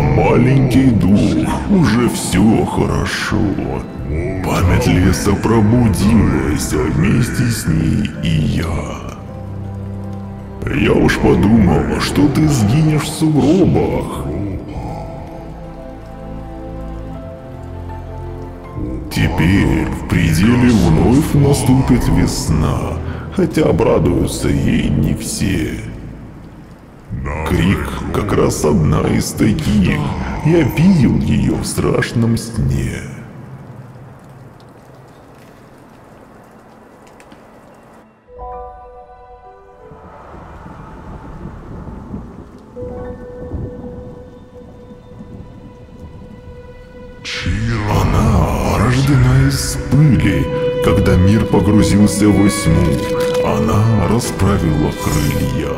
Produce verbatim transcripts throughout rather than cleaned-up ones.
Маленький дух, уже все хорошо. Память леса пробудилась, а вместе с ней и я. Я уж подумал, что ты сгинешь в сугробах. Теперь в пределе вновь наступит весна, хотя обрадуются ей не все. Крик как раз одна из таких. Я видел ее в страшном сне. Она рождена из пыли. Когда мир погрузился во тьму, она расправила крылья.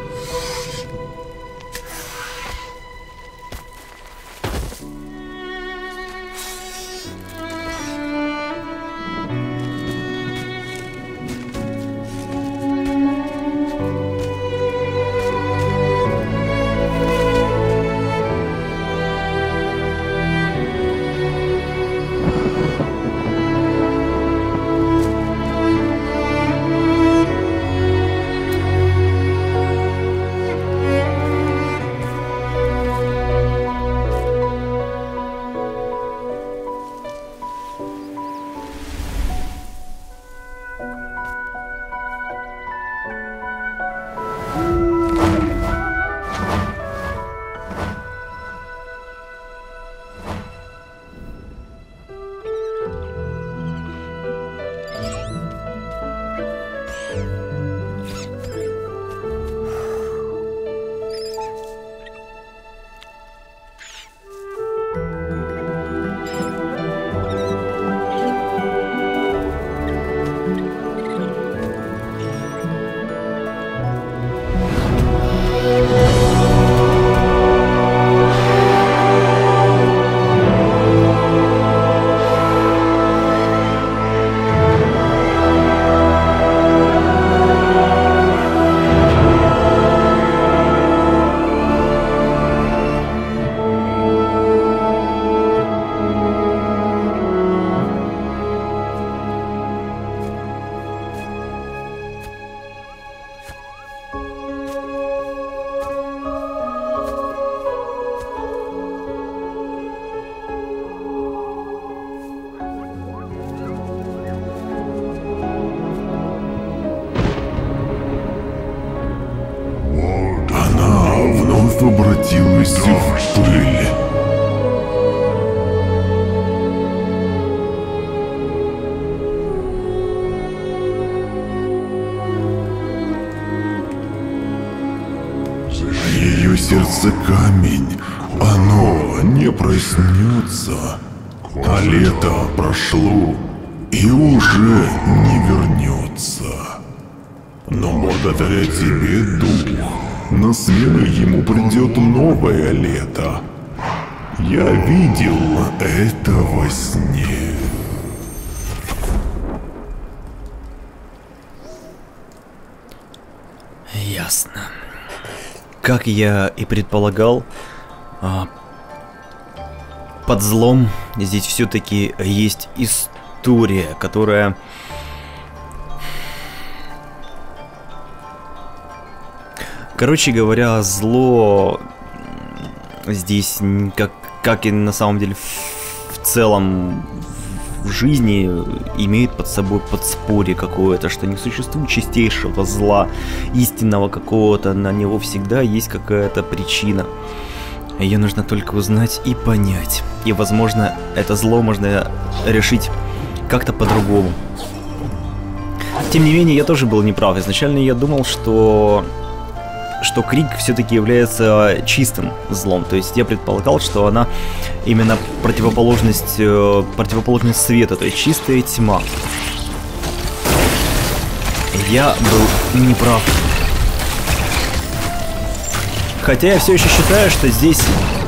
Обратилась в пыль. Ее сердце камень, оно не проснется, а лето прошло и уже не вернется. Но благодаря тебе, дух, на смену ему придет новое лето. Я видел это во сне. Ясно. Как я и предполагал, под злом здесь все-таки есть история, которая... Короче говоря, зло здесь, как, как и на самом деле в, в целом в жизни, имеет под собой подспорье какое-то, что не существует чистейшего зла, истинного какого-то, на него всегда есть какая-то причина. Ее нужно только узнать и понять. И, возможно, это зло можно решить как-то по-другому. Тем не менее, я тоже был неправ. Изначально я думал, что... что Крик все-таки является чистым злом. То есть я предполагал, что она именно противоположность, противоположность света, то есть чистая тьма. Я был неправ. Хотя я все еще считаю, что здесь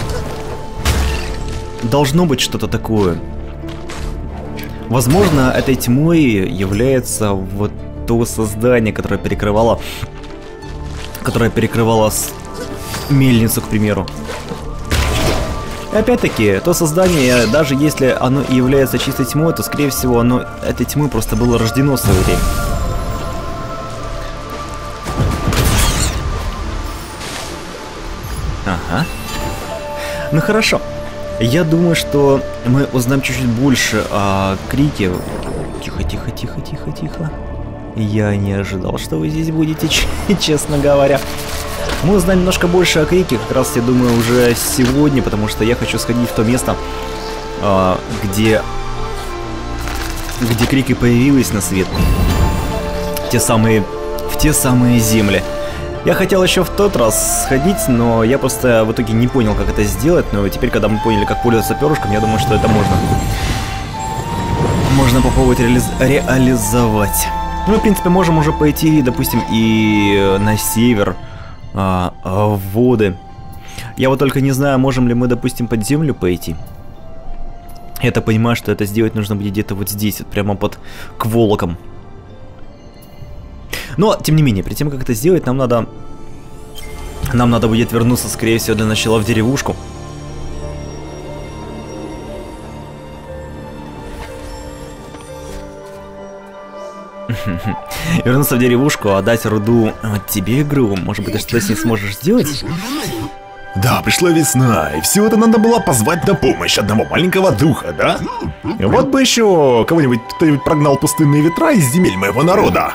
должно быть что-то такое. Возможно, этой тьмой является вот то создание, которое перекрывало которая перекрывала мельницу, к примеру. Опять-таки, то создание, даже если оно и является чистой тьмой, то, скорее всего, оно этой тьмы просто было рождено в свое время. Ага. Ну хорошо. Я думаю, что мы узнаем чуть-чуть больше о Крике. Тихо, тихо, тихо, тихо, тихо. Я не ожидал, что вы здесь будете, честно говоря. Мы узнаем немножко больше о Крике, как раз, я думаю, уже сегодня, потому что я хочу сходить в то место, где, где Крик и появилась на свет. Те самые, в те самые земли. Я хотел еще в тот раз сходить, но я просто в итоге не понял, как это сделать. Но теперь, когда мы поняли, как пользоваться перышком, я думаю, что это можно. Можно попробовать реализ... реализовать. Мы, в принципе, можем уже пойти, допустим, и на север, а, а, в воды. Я вот только не знаю, можем ли мы, допустим, под землю пойти. Я-то понимаю, что это сделать нужно будет где-то вот здесь, вот прямо под Кволоком. Но, тем не менее, перед тем, как это сделать, нам надо... Нам надо будет вернуться, скорее всего, для начала в деревушку. Вернуться в деревушку, отдать руду тебе, игру. Может быть, ты что-то с ней сможешь сделать? Да, пришла весна, и всего это надо было позвать на помощь одного маленького духа, да? Вот бы еще кого-нибудь, кто-нибудь прогнал пустынные ветра из земель моего народа.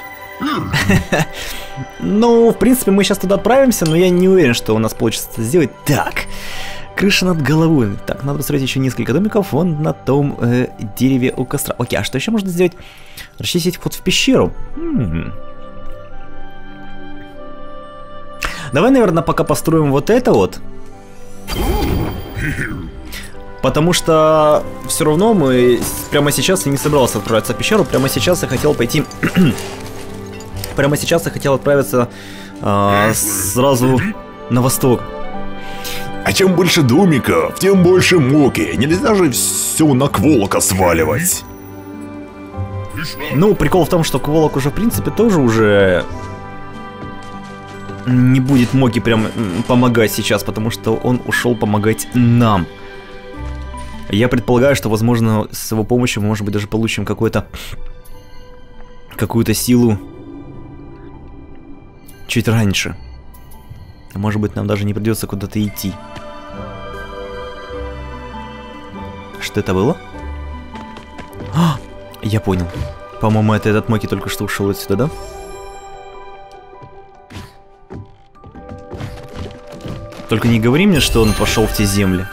Ну, в принципе, мы сейчас туда отправимся, но я не уверен, что у нас получится это сделать. Так, крыша над головой. Так, надо построить еще несколько домиков вон на том э, дереве у костра. Окей, а что еще можно сделать? Расчистить вход в пещеру. М-м. Давай, наверное, пока построим вот это вот. Потому что все равно мы прямо сейчас я не собирался отправиться в пещеру. Прямо сейчас я хотел пойти... Прямо сейчас я хотел отправиться э, сразу на восток. А чем больше домиков, тем больше муки. Нельзя же все на Кволока сваливать. Ну, прикол в том, что Кволок уже, в принципе, тоже уже не будет Моки прям помогать сейчас, потому что он ушел помогать нам. Я предполагаю, что, возможно, с его помощью мы, может быть, даже получим какую-то какую-то силу чуть раньше. А может быть, нам даже не придется куда-то идти. Что это было? А, я понял. По-моему, это этот Моки только что ушел отсюда, да? Только не говори мне, что он пошел в те земли.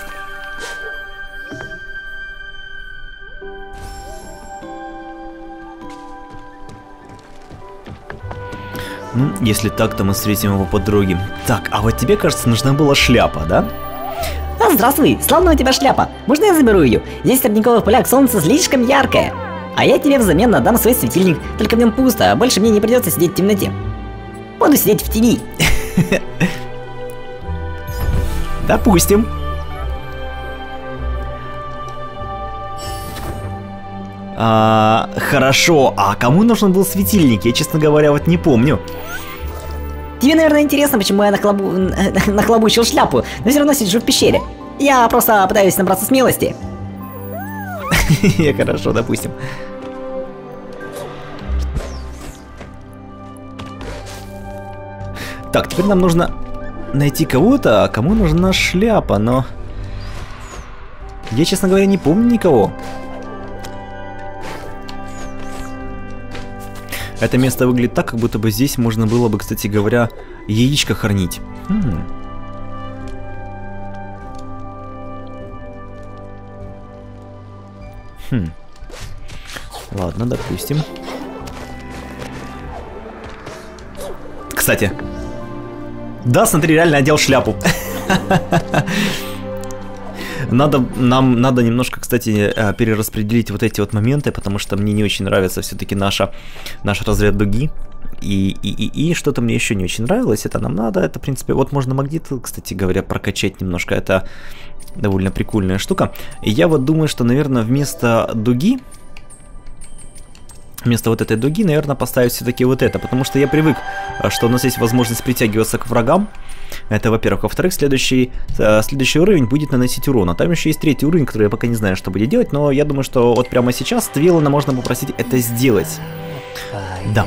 Ну, если так, то мы встретим его по дороге. Так, а вот тебе, кажется, нужна была шляпа, да? А, здравствуй, славная у тебя шляпа. Можно я заберу ее? Здесь в родниковых полях солнце слишком яркое. А я тебе взамен отдам свой светильник. Только в нем пусто, а больше мне не придется сидеть в темноте. Буду сидеть в тени. Допустим. А, хорошо, а кому нужен был светильник? Я, честно говоря, вот не помню. Тебе, наверное, интересно, почему я нахлобу... нахлобучил шляпу, но все равно сижу в пещере. Я просто пытаюсь набраться смелости. Хорошо, допустим. Так, теперь нам нужно найти кого-то, а кому нужна шляпа, но... Я, честно говоря, не помню никого. Это место выглядит так, как будто бы здесь можно было бы, кстати говоря, яичко хранить. Хм. Хм. Ладно, допустим. Кстати. Да, смотри, реально одел шляпу. Надо, нам надо немножко, кстати, перераспределить вот эти вот моменты, потому что мне не очень нравится все-таки наша, наш разряд дуги. И, и, и, и что-то мне еще не очень нравилось, это нам надо, это, в принципе, вот можно магнит, кстати говоря, прокачать немножко, это довольно прикольная штука. И я вот думаю, что, наверное, вместо дуги, вместо вот этой дуги, наверное, поставить все-таки вот это, потому что я привык, что у нас есть возможность притягиваться к врагам. Это, во-первых. Во-вторых, следующий, э, следующий уровень будет наносить урон. А там еще есть третий уровень, который я пока не знаю, что будет делать. Но я думаю, что вот прямо сейчас Твилана можно попросить это сделать. Да.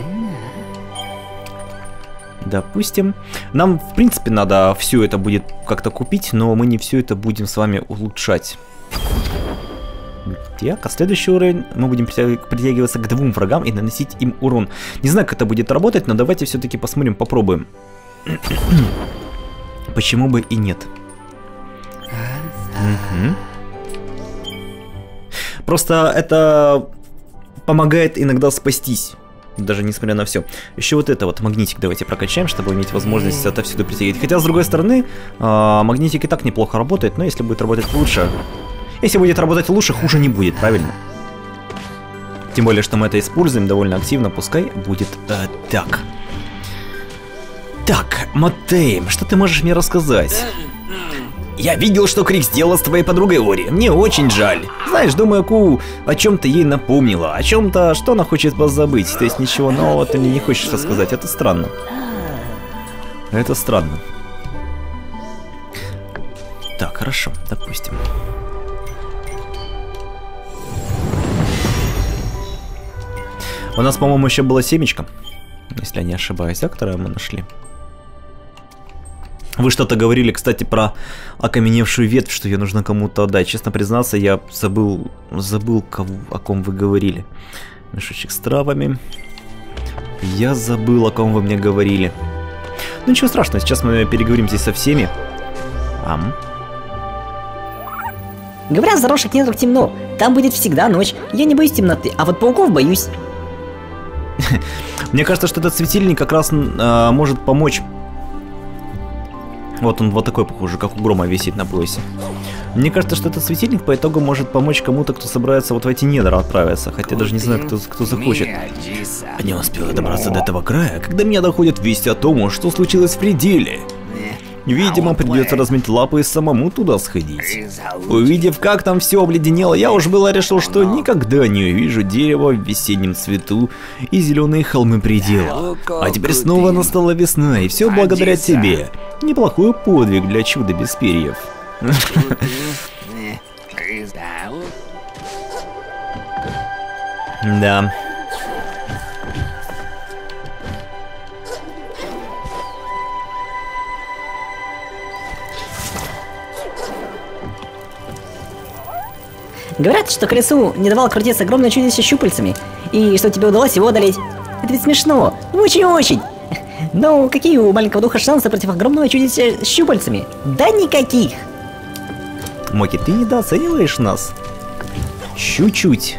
Допустим. Нам, в принципе, надо все это будет как-то купить, но мы не все это будем с вами улучшать. Так, а следующий уровень мы будем притягиваться к двум врагам и наносить им урон. Не знаю, как это будет работать, но давайте все-таки посмотрим, попробуем. Почему бы и нет? Угу. Просто это помогает иногда спастись. Даже несмотря на все. Еще вот это вот магнитик давайте прокачаем, чтобы иметь возможность отовсюду притягивать. Хотя, с другой стороны, магнитик и так неплохо работает, но если будет работать лучше... Если будет работать лучше, хуже не будет, правильно? Тем более, что мы это используем довольно активно, пускай будет э, так. Так, Матейм, что ты можешь мне рассказать? Я видел, что Крик сделала с твоей подругой Ори. Мне очень жаль. Знаешь, думаю, Ку о чем-то ей напомнила, о чем-то, что она хочет позабыть. То есть ничего нового ты мне не хочешь рассказать. Это странно. Это странно. Так, хорошо, допустим. У нас, по-моему, еще было семечко, если я не ошибаюсь, да, которое мы нашли. Вы что-то говорили, кстати, про окаменевшую ветвь, что ее нужно кому-то отдать. Честно признаться, я забыл, забыл, кого, о ком вы говорили. Мешочек с травами. Я забыл, о ком вы мне говорили. Ну ничего страшного, сейчас мы переговорим здесь со всеми. Ам. Говорят, в заросших недрах темно. Там будет всегда ночь. Я не боюсь темноты, а вот пауков боюсь. Мне кажется, что этот светильник как раз э, может помочь. Вот он вот такой, похоже, как у Грома висит на поясе. Мне кажется, что этот светильник по итогу может помочь кому-то, кто собирается вот в эти недра отправиться. Хотя даже не знаю, кто, кто захочет. Я не успела добраться до этого края, когда меня доходят вести о том, что случилось в пределе. Видимо, придется размять лапы и самому туда сходить. Увидев, как там все обледенело, я уж было решил, что никогда не увижу дерево в весеннем цвету и зеленые холмы предела. А теперь снова настала весна, и все благодаря тебе. Неплохой подвиг для чуда без перьев. Да. Говорят, что колесу не давало крутиться огромное чудище щупальцами, и что тебе удалось его одолеть. Это ведь смешно, очень-очень. Но какие у маленького духа шансы против огромного чудища с щупальцами? Да никаких. Моки, ты недооцениваешь нас? Чуть-чуть.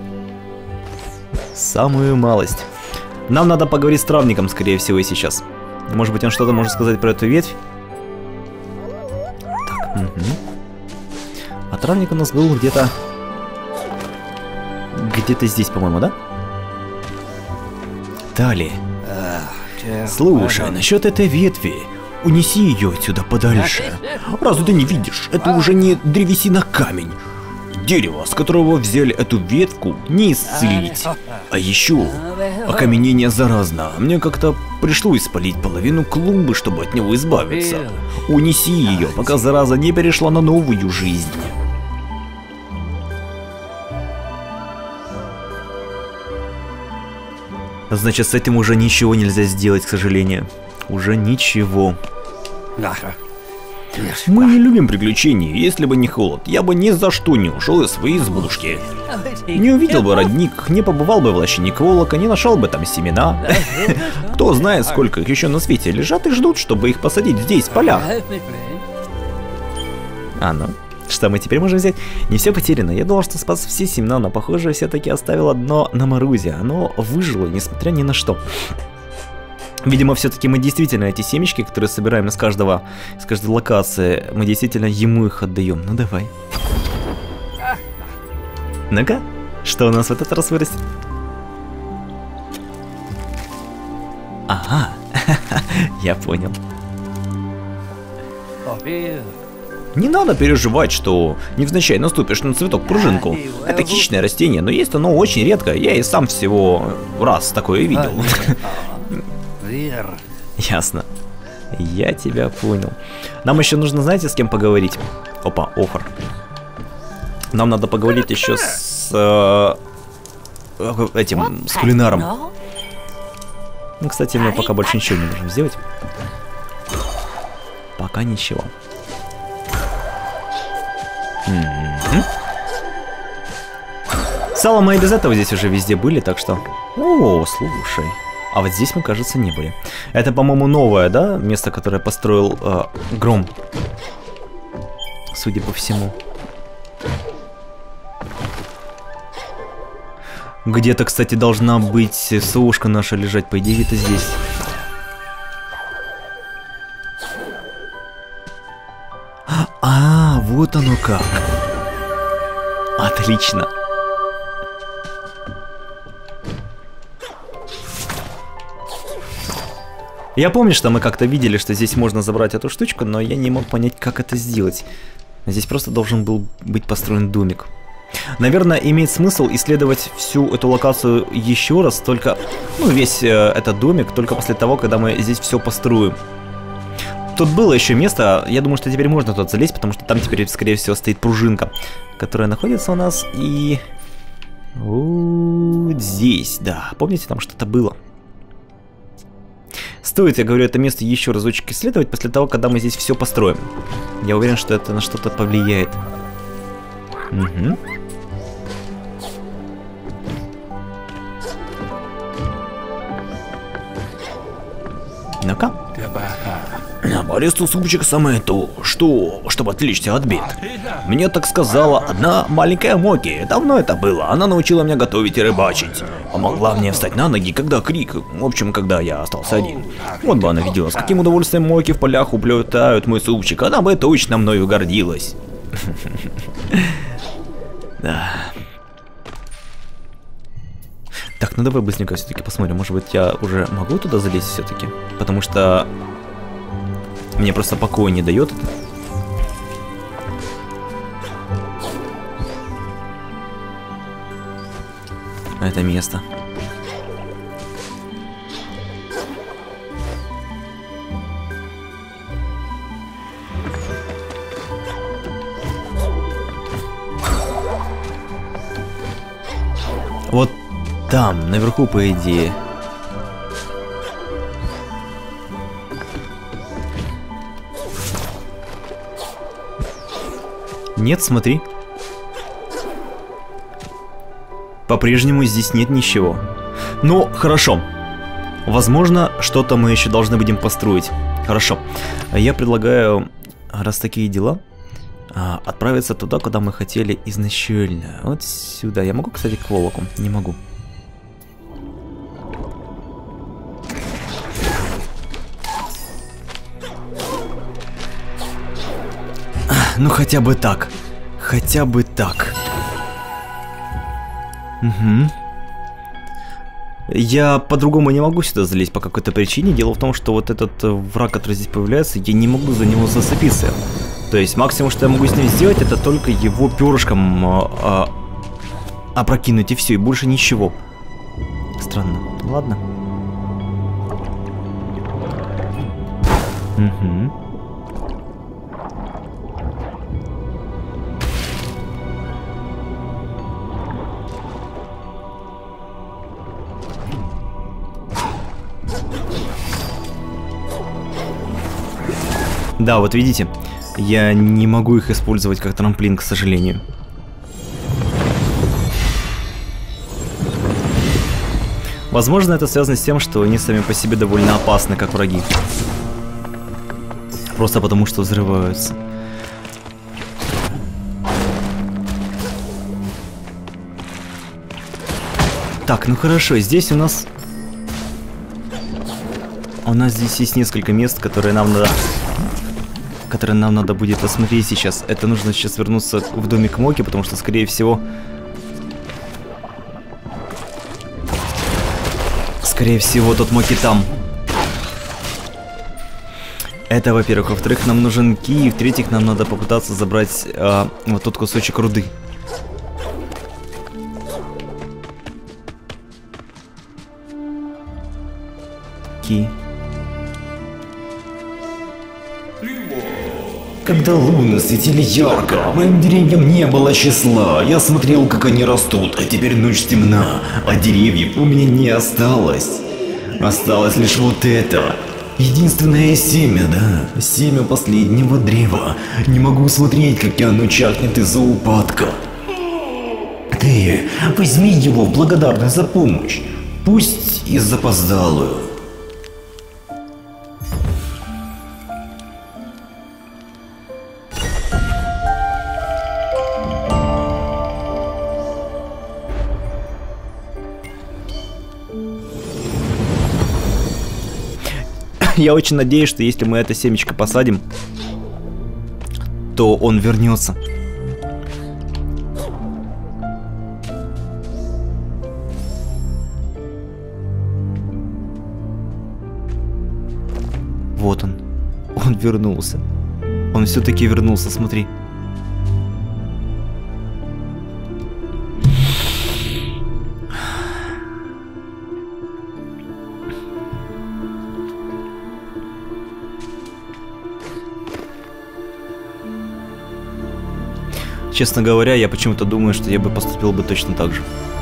Самую малость. Нам надо поговорить с травником, скорее всего, и сейчас. Может быть, он что-то может сказать про эту ветвь? Так, угу. А травник у нас был где-то... Где-то здесь, по-моему, да? Далее. Слушай, насчет этой ветви. Унеси ее отсюда подальше. Разве ты не видишь? Это уже не древесина, камень. Дерево, с которого взяли эту ветку, не исцелить. А еще, окаменение заразно. Мне как-то пришлось спалить половину клумбы, чтобы от него избавиться. Унеси ее, пока зараза не перешла на новую жизнь. Значит, с этим уже ничего нельзя сделать, к сожалению. Уже ничего. Мы не любим приключений. Если бы не холод, я бы ни за что не ушел из своей избушки. Не увидел бы родник, не побывал бы в лощине Кволока, не нашел бы там семена. Кто знает, сколько их еще на свете лежат и ждут, чтобы их посадить здесь, в полях. А ну, что мы теперь можем взять? Не все потеряно. Я думал, что спас все семена, но похоже, все-таки оставил одно на морозе. Оно выжило, несмотря ни на что. Видимо, все-таки мы действительно эти семечки, которые собираем из каждого, из каждой локации, мы действительно ему их отдаем. Ну давай. Ну-ка, что у нас в этот раз вырастет? Ага, я понял. Не надо переживать, что невзначай наступишь на цветок-пружинку. Это хищное растение, но есть оно очень редко. Я и сам всего раз такое видел. Ясно. Я тебя понял. Нам еще нужно, знаете, с кем поговорить? Опа, Охр. Нам надо поговорить еще с э, этим, с кулинаром. Ну, кстати, мы пока больше ничего не можем сделать. Пока ничего. Mm-hmm. Сало мы и без этого здесь уже везде были, так что... О, слушай. А вот здесь мы, кажется, не были. Это, по-моему, новое, да? Место, которое построил э, Гром. Судя по всему. Где-то, кстати, должна быть совушка наша лежать. По идее, это здесь. А, вот оно как. Отлично. Я помню, что мы как-то видели, что здесь можно забрать эту штучку, но я не мог понять, как это сделать. Здесь просто должен был быть построен домик. Наверное, имеет смысл исследовать всю эту локацию еще раз, только, ну, весь э, этот домик, только после того, когда мы здесь все построим. Тут было еще место, я думаю, что теперь можно туда залезть, потому что там теперь, скорее всего, стоит пружинка, которая находится у нас и... Вот здесь, да. Помните, там что-то было? Стоит, я говорю, это место еще разочек исследовать после того, когда мы здесь все построим. Я уверен, что это на что-то повлияет. Угу. Ну-ка. Борису супчик самое то, что, чтобы отвлечься от бед. Мне так сказала одна маленькая Моки. Давно это было. Она научила меня готовить и рыбачить. Помогла мне встать на ноги, когда крик. В общем, когда я остался один. Вот бы она видела, с каким удовольствием Моки в полях уплетают мой супчик. Она бы точно мною гордилась. Да. Так, ну давай быстренько все-таки посмотрим. Может быть, я уже могу туда залезть все-таки? Потому что мне просто покоя не дает это. Это место. Вот там, наверху, по идее. Нет, смотри. По-прежнему здесь нет ничего. Ну, хорошо. Возможно, что-то мы еще должны будем построить. Хорошо. Я предлагаю, раз такие дела, отправиться туда, куда мы хотели изначально. Вот сюда. Я могу, кстати, к Волоку? Не могу. Ну хотя бы так. Хотя бы так. Угу. Я по-другому не могу сюда залезть по какой-то причине. Дело в том, что вот этот враг, который здесь появляется, я не могу за него зацепиться. То есть максимум, что я могу с ним сделать, это только его перышком а, а, опрокинуть, и все, и больше ничего. Странно. Ладно. Угу. Да, вот видите, я не могу их использовать как трамплин, к сожалению. Возможно, это связано с тем, что они сами по себе довольно опасны, как враги. Просто потому, что взрываются. Так, ну хорошо, здесь у нас... У нас здесь есть несколько мест, которые нам надо... которые нам надо будет осмотреть сейчас. Это нужно сейчас вернуться в домик Моки, потому что, скорее всего... Скорее всего, тот Моки там. Это, во-первых. Во-вторых, нам нужен ки. В-третьих, нам надо попытаться забрать а, вот тот кусочек руды. Ки. Когда луны светили ярко, моим деревьям не было числа. Я смотрел, как они растут, а теперь ночь темна, а деревьев у меня не осталось. Осталось лишь вот это. Единственное семя, да, семя последнего древа. Не могу смотреть, как оно чахнет из-за упадка. Ты возьми его в благодарность за помощь, пусть и запоздалую. Я очень надеюсь, что если мы это семечко посадим, то он вернется. Вот он. Он вернулся. Он все-таки вернулся, смотри. Честно говоря, я почему-то думаю, что я бы поступил бы точно так же.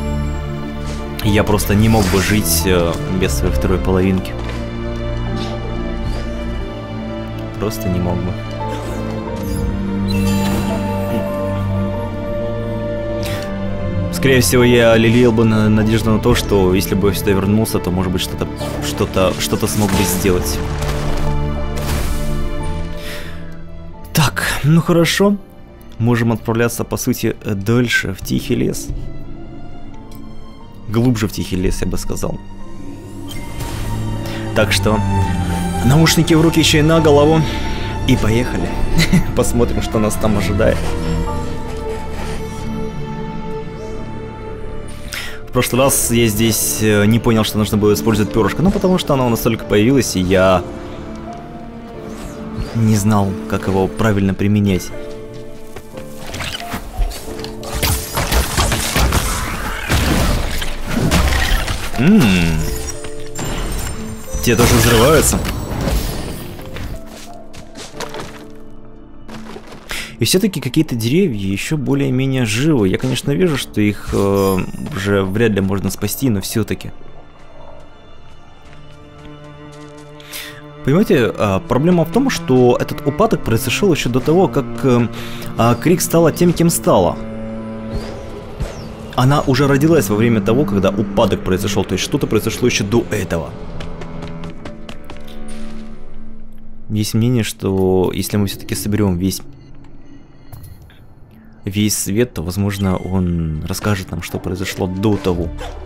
Я просто не мог бы жить э, без своей второй половинки. Просто не мог бы. Скорее всего, я лелеял бы на надежду на то, что если бы я сюда вернулся, то, может быть, что-то что-то что-то смог бы сделать. Так, ну хорошо. Можем отправляться, по сути, дальше, в тихий лес. Глубже в тихий лес, я бы сказал. Так что, наушники в руки, чай на голову. И поехали. Посмотрим, что нас там ожидает. В прошлый раз я здесь не понял, что нужно было использовать перышко. Ну, потому что оно у нас только появилось, и я не знал, как его правильно применять. Ммм. Те тоже взрываются. И все-таки какие-то деревья еще более-менее живы. Я, конечно, вижу, что их э, уже вряд ли можно спасти, но все-таки. Понимаете, э, проблема в том, что этот упадок произошел еще до того, как э, э, Крик стала тем, кем стала. Она уже родилась во время того, когда упадок произошел, то есть что-то произошло еще до этого. Есть мнение, что если мы все-таки соберем весь, весь свет, то, возможно, он расскажет нам, что произошло до того.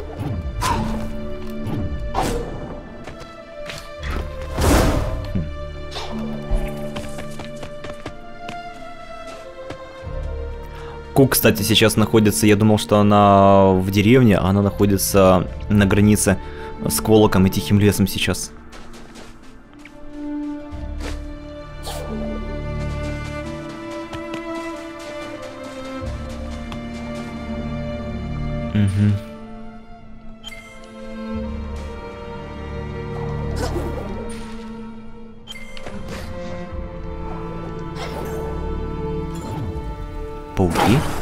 Кук, кстати, сейчас находится, я думал, что она в деревне, а она находится на границе с Кволоком и Тихим лесом сейчас. Угу. Пауки.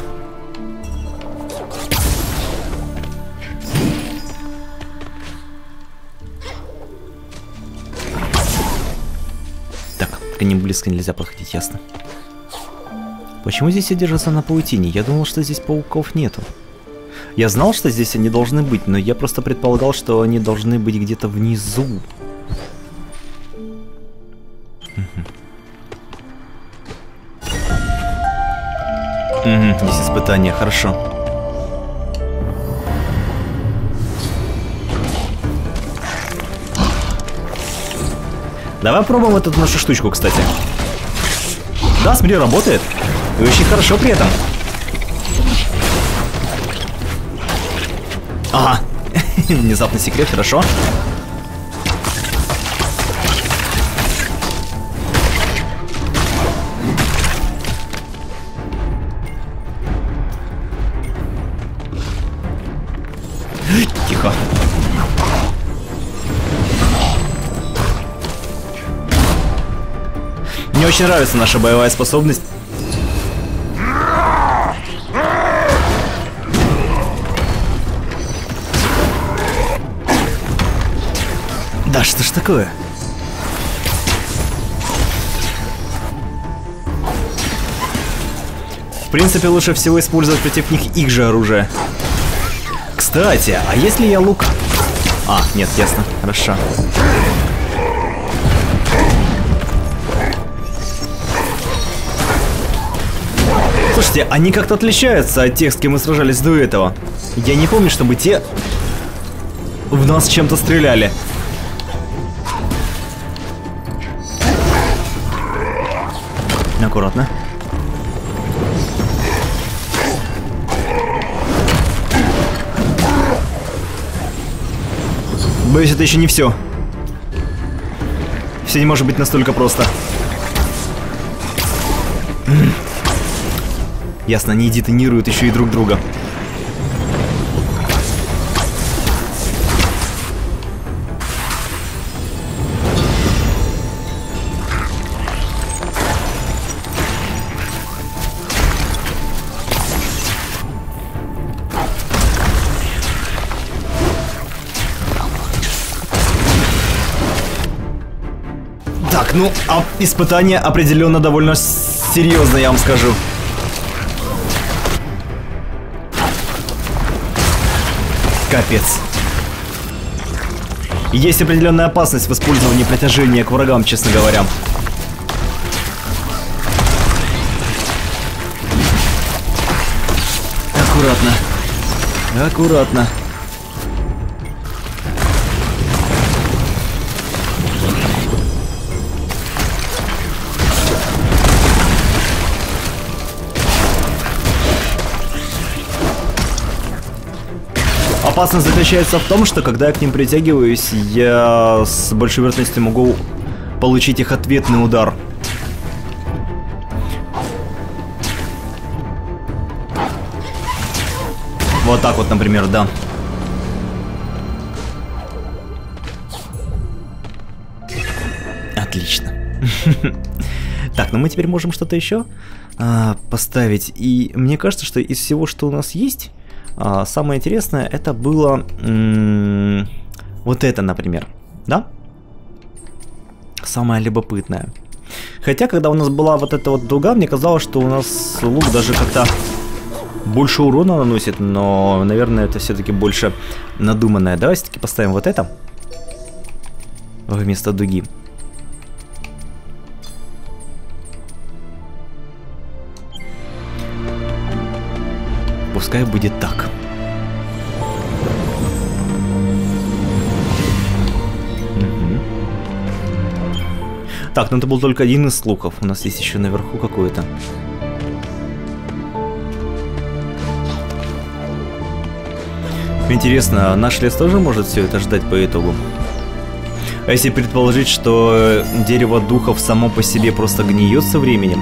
Так, к ним близко нельзя подходить, ясно. Почему здесь все держатся на паутине? Я думал, что здесь пауков нету. Я знал, что здесь они должны быть, но я просто предполагал, что они должны быть где-то внизу. Угу, здесь испытание, хорошо. Давай попробуем эту нашу штучку, кстати. Да, смотри, работает. И очень хорошо при этом. Ага. Внезапный секрет, хорошо. Тихо. Мне очень нравится наша боевая способность. Да что ж такое? В принципе, лучше всего использовать против них их же оружие. Кстати, а если я лук... А, нет, ясно, хорошо. Слушайте, они как-то отличаются от тех, с кем мы сражались до этого. Я не помню, чтобы те в нас чем-то стреляли. Аккуратно. Боюсь, это еще не все. Все не может быть настолько просто. Ясно, они детонируют еще и друг друга. Так, ну, а испытание определенно довольно серьезно, я вам скажу. Капец. Есть определенная опасность в использовании притяжения к врагам, честно говоря. Аккуратно. Аккуратно. Опасность заключается в том, что когда я к ним притягиваюсь, я с большой вероятностью могу получить их ответный удар. Вот так вот, например, да. Отлично. Так, ну мы теперь можем что-то еще а, поставить. И мне кажется, что из всего, что у нас есть... А, самое интересное, это было м-м, вот это, например, да? Самое любопытное. Хотя, когда у нас была вот эта вот дуга, мне казалось, что у нас лук даже как-то больше урона наносит, но, наверное, это все-таки больше надуманное. Давай все-таки поставим вот это вместо дуги. Пускай будет так. Угу. Так, ну это был только один из луков. У нас есть еще наверху какой-то. Интересно, наш лес тоже может все это ждать по итогу? А если предположить, что дерево духов само по себе просто гниет со временем?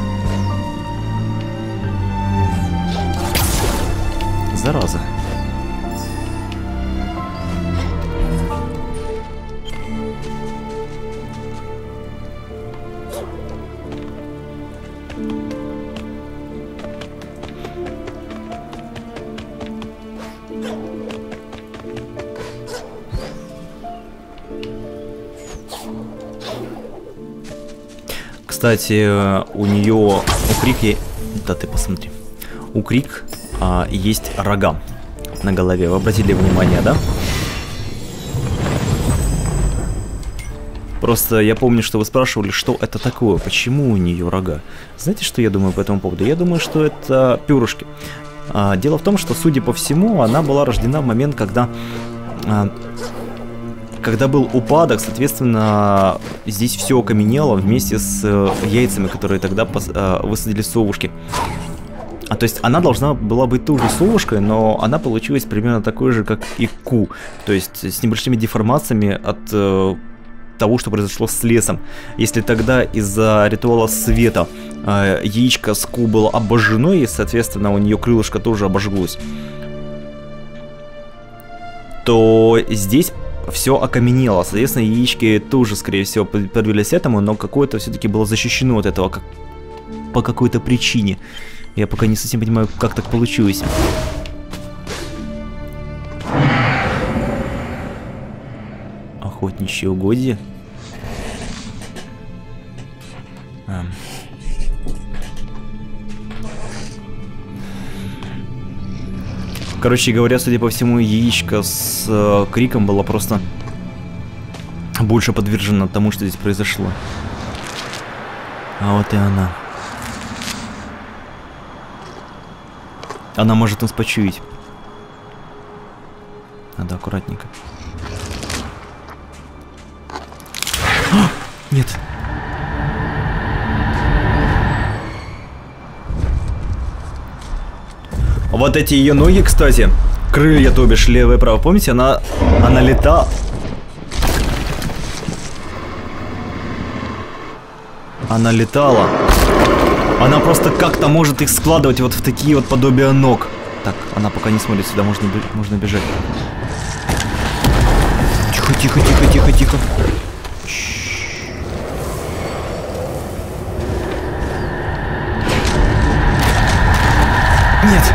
Зараза. Кстати, у нее, у Крик, да ты посмотри, у Крик а, есть рога на голове. Вы обратили внимание, да? Просто я помню, что вы спрашивали, что это такое, почему у нее рога. Знаете, что я думаю по этому поводу? Я думаю, что это перышки. А, дело в том, что, судя по всему, она была рождена в момент, когда... А, Когда был упадок, соответственно, здесь все окаменело вместе с э, яйцами, которые тогда пос, э, высадили совушки. А то есть она должна была быть тоже совушкой, но она получилась примерно такой же, как и Ку. То есть с небольшими деформациями от э, того, что произошло с лесом. Если тогда из-за ритуала света э, яичко с Ку было обожжено, и, соответственно, у нее крылышко тоже обожглось, то здесь все окаменело. Соответственно, яички тоже, скорее всего, подвергались этому, но какое-то все-таки было защищено от этого как... по какой-то причине. Я пока не совсем понимаю, как так получилось. Охотничьи угодья. А. Короче говоря, судя по всему, яичко с э, криком было просто больше подвержено тому, что здесь произошло. А вот и она. Она может нас почуять. Надо аккуратненько. А! Нет. Вот эти ее ноги, кстати, крылья, то бишь, левое и правое. Помните, она, она летала. Она летала. Она просто как-то может их складывать вот в такие вот подобия ног. Так, она пока не смотрит сюда, можно, можно бежать. Тихо, тихо, тихо, тихо, тихо. Нет.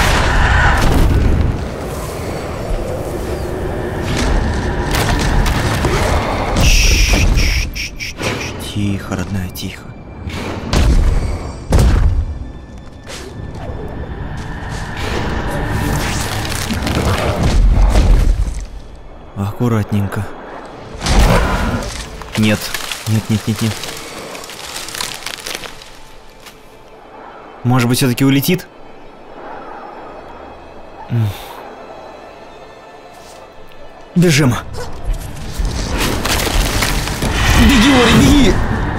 Тихо, родная, тихо. Аккуратненько. Нет, нет, нет, нет, нет. Может быть, все-таки улетит? Бежим. Беги, Ори, беги!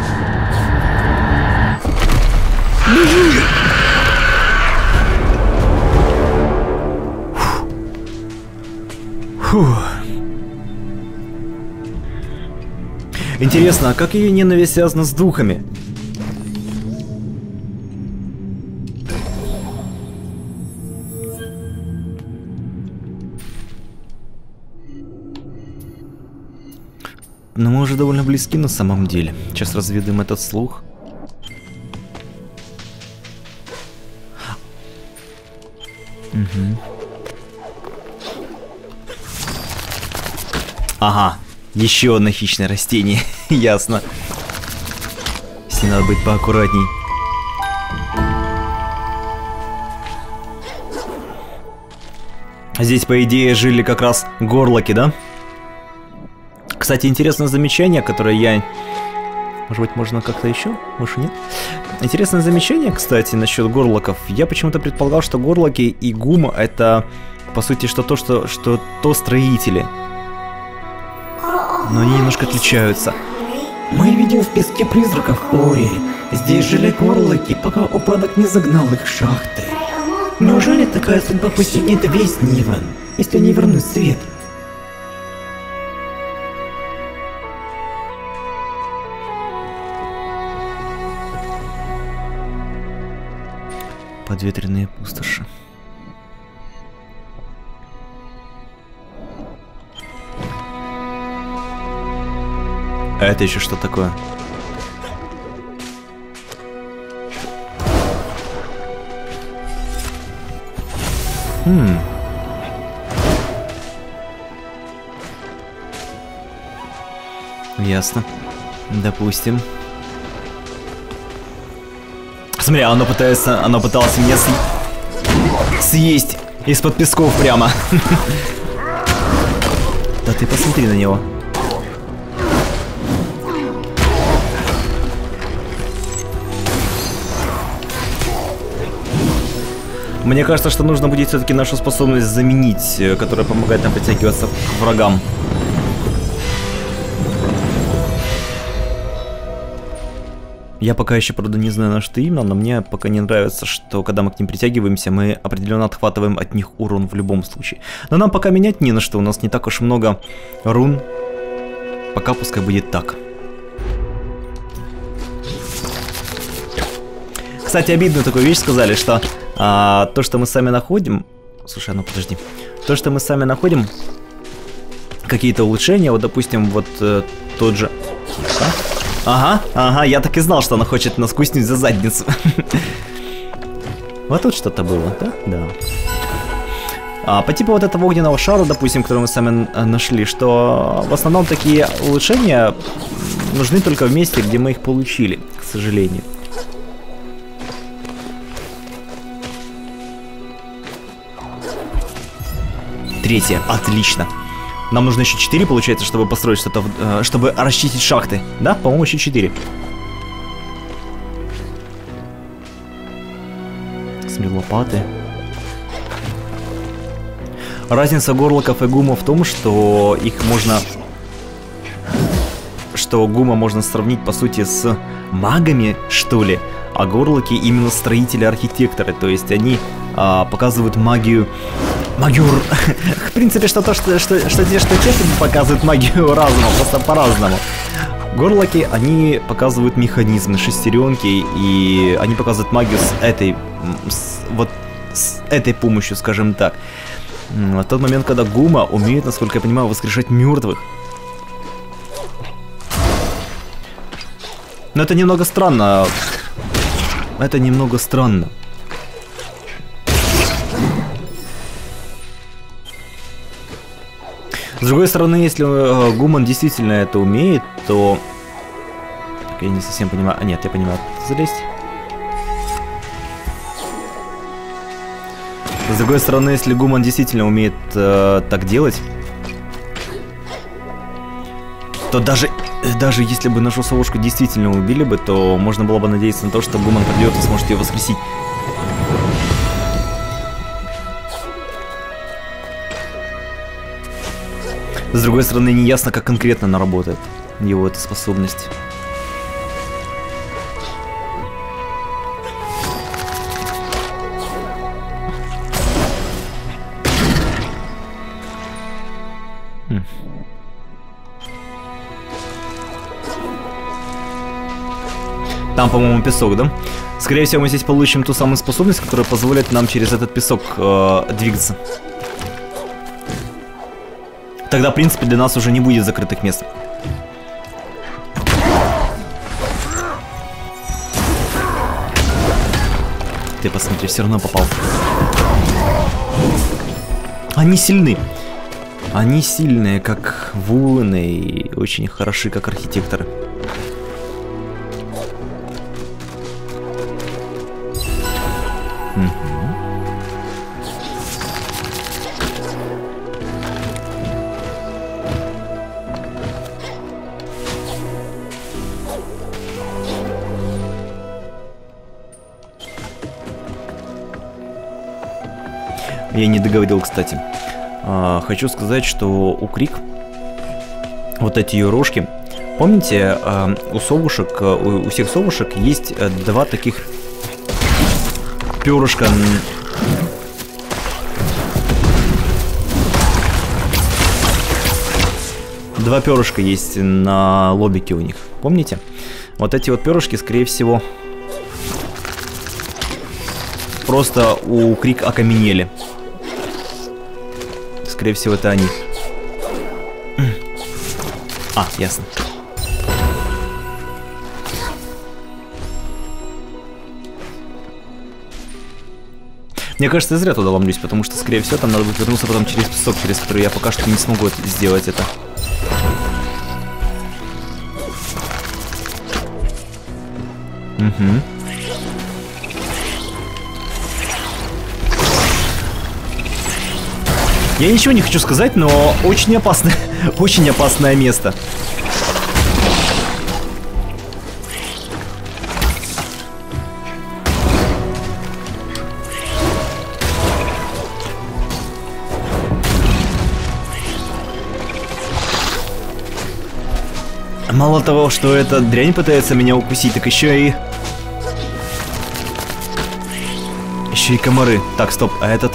Беги! Фух. Интересно, а как ее ненависть связана с духами? Но мы уже довольно близки на самом деле. Сейчас разведаем этот слух. Угу. Ага, еще одно хищное растение. Ясно. С ним надо быть поаккуратней. Здесь, по идее, жили как раз горлоки, да? Кстати, интересное замечание, которое я... Может быть, можно как-то еще? Может, нет? Интересное замечание, кстати, насчет горлоков. Я почему-то предполагал, что горлоки и гум — это, по сути, что то, что, что то строители. Но они немножко отличаются. Мы видим в песке призраков, Ори. Здесь жили горлоки, пока упадок не загнал их в шахты. Неужели такая судьба постигнет весь Нивен, если не вернуть свет? Подветренные пустоши. А это еще что такое? Хм. Ясно. Допустим. Смотри, оно пытается, оно пыталось меня с... съесть из-под песков прямо. Да ты посмотри на него. Мне кажется, что нужно будет все-таки нашу способность заменить, которая помогает нам притягиваться к врагам. Я пока еще, правда, не знаю, на что именно, но мне пока не нравится, что когда мы к ним притягиваемся, мы определенно отхватываем от них урон в любом случае. Но нам пока менять не на что, у нас не так уж много рун. Пока пускай будет так. Кстати, обидную такую вещь сказали, что а, то, что мы сами находим... Слушай, а ну подожди. То, что мы сами находим, какие-то улучшения. Вот, допустим, вот э, тот же... Тихо. Ага, ага, я так и знал, что она хочет нас куснуть за задницу. Вот тут что-то было, да? Да. А, по типу вот этого огненного шара, допустим, который мы сами нашли, что в основном такие улучшения нужны только в месте, где мы их получили, к сожалению. Третье, отлично. Нам нужно еще четыре, получается, чтобы построить что-то, чтобы расчистить шахты. Да, по-моему, еще четыре. Смотри, лопаты. Разница горлоков и гума в том, что их можно... Что гума можно сравнить, по сути, с магами, что ли. А горлоки именно строители-архитекторы. То есть они а, показывают магию... Магию... В принципе, что-то, что, что, что те, что те показывают магию разума, просто по-разному. Горлоки, они показывают механизмы, шестеренки, и они показывают магию с этой... С, вот с этой помощью, скажем так. В тот момент, когда гума умеет, насколько я понимаю, воскрешать мертвых. Но это немного странно. Это немного странно. С другой стороны, если э, гуман действительно это умеет, то... Так, я не совсем понимаю... А, нет, я понимаю, залезть. С другой стороны, если гуман действительно умеет э, так делать, то даже, даже если бы нашу совушку действительно убили бы, то можно было бы надеяться на то, что гуман придет и сможет ее воскресить. С другой стороны, не ясно, как конкретно она работает, его эта способность. Хм. Там, по-моему, песок, да? Скорее всего, мы здесь получим ту самую способность, которая позволит нам через этот песок э, двигаться. Тогда, в принципе, для нас уже не будет закрытых мест. Ты посмотри, все равно попал. Они сильны. Они сильные, как вулны, и очень хороши, как архитекторы. Я не договорил, кстати. А, хочу сказать, что у Крик вот эти ее рожки. Помните, а, у совушек, у, у всех совушек есть два таких перышка. Два перышка есть на лобике у них. Помните? Вот эти вот перышки, скорее всего, просто у Крик окаменели. Скорее всего, это они. А, ясно. Мне кажется, я зря туда ломлюсь, потому что, скорее всего, там надо будет вернуться потом через песок, через который я пока что не смогу сделать это. Угу. Я ничего не хочу сказать, но очень опасное, очень опасное место. Мало того, что эта дрянь пытается меня укусить, так еще и... Еще и комары. Так, стоп, а этот...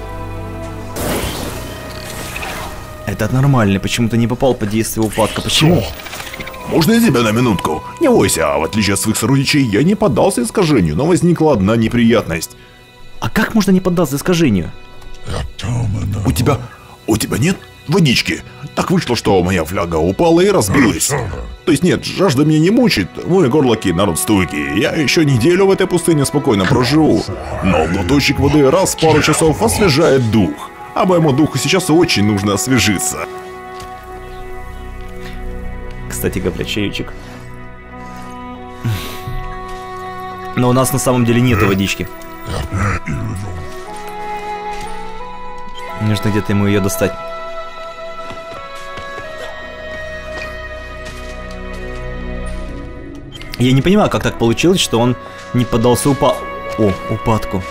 Этот нормальный, почему-то не попал под действие упадка. Почему? Можно я тебя на минутку? Не бойся, в отличие от своих сородичей, я не поддался искажению, но возникла одна неприятность. А как можно не поддаться искажению? У тебя... у тебя нет водички. Так вышло, что моя фляга упала и разбилась. То есть нет, жажда меня не мучит. Мой горлоки народ стойкий. Я еще неделю в этой пустыне спокойно проживу. Но глоточек воды раз в пару часов освежает дух. А моему духу сейчас очень нужно освежиться. Кстати говоря, чаечек. Но у нас на самом деле нету водички. Нужно где-то ему ее достать. Я не понимаю, как так получилось, что он не поддался упа... О, упадку.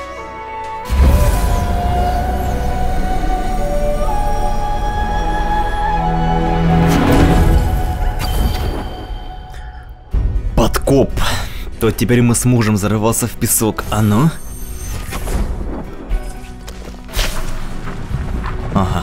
Подкоп. То теперь мы с мужем зарываться в песок. А ну? Ага.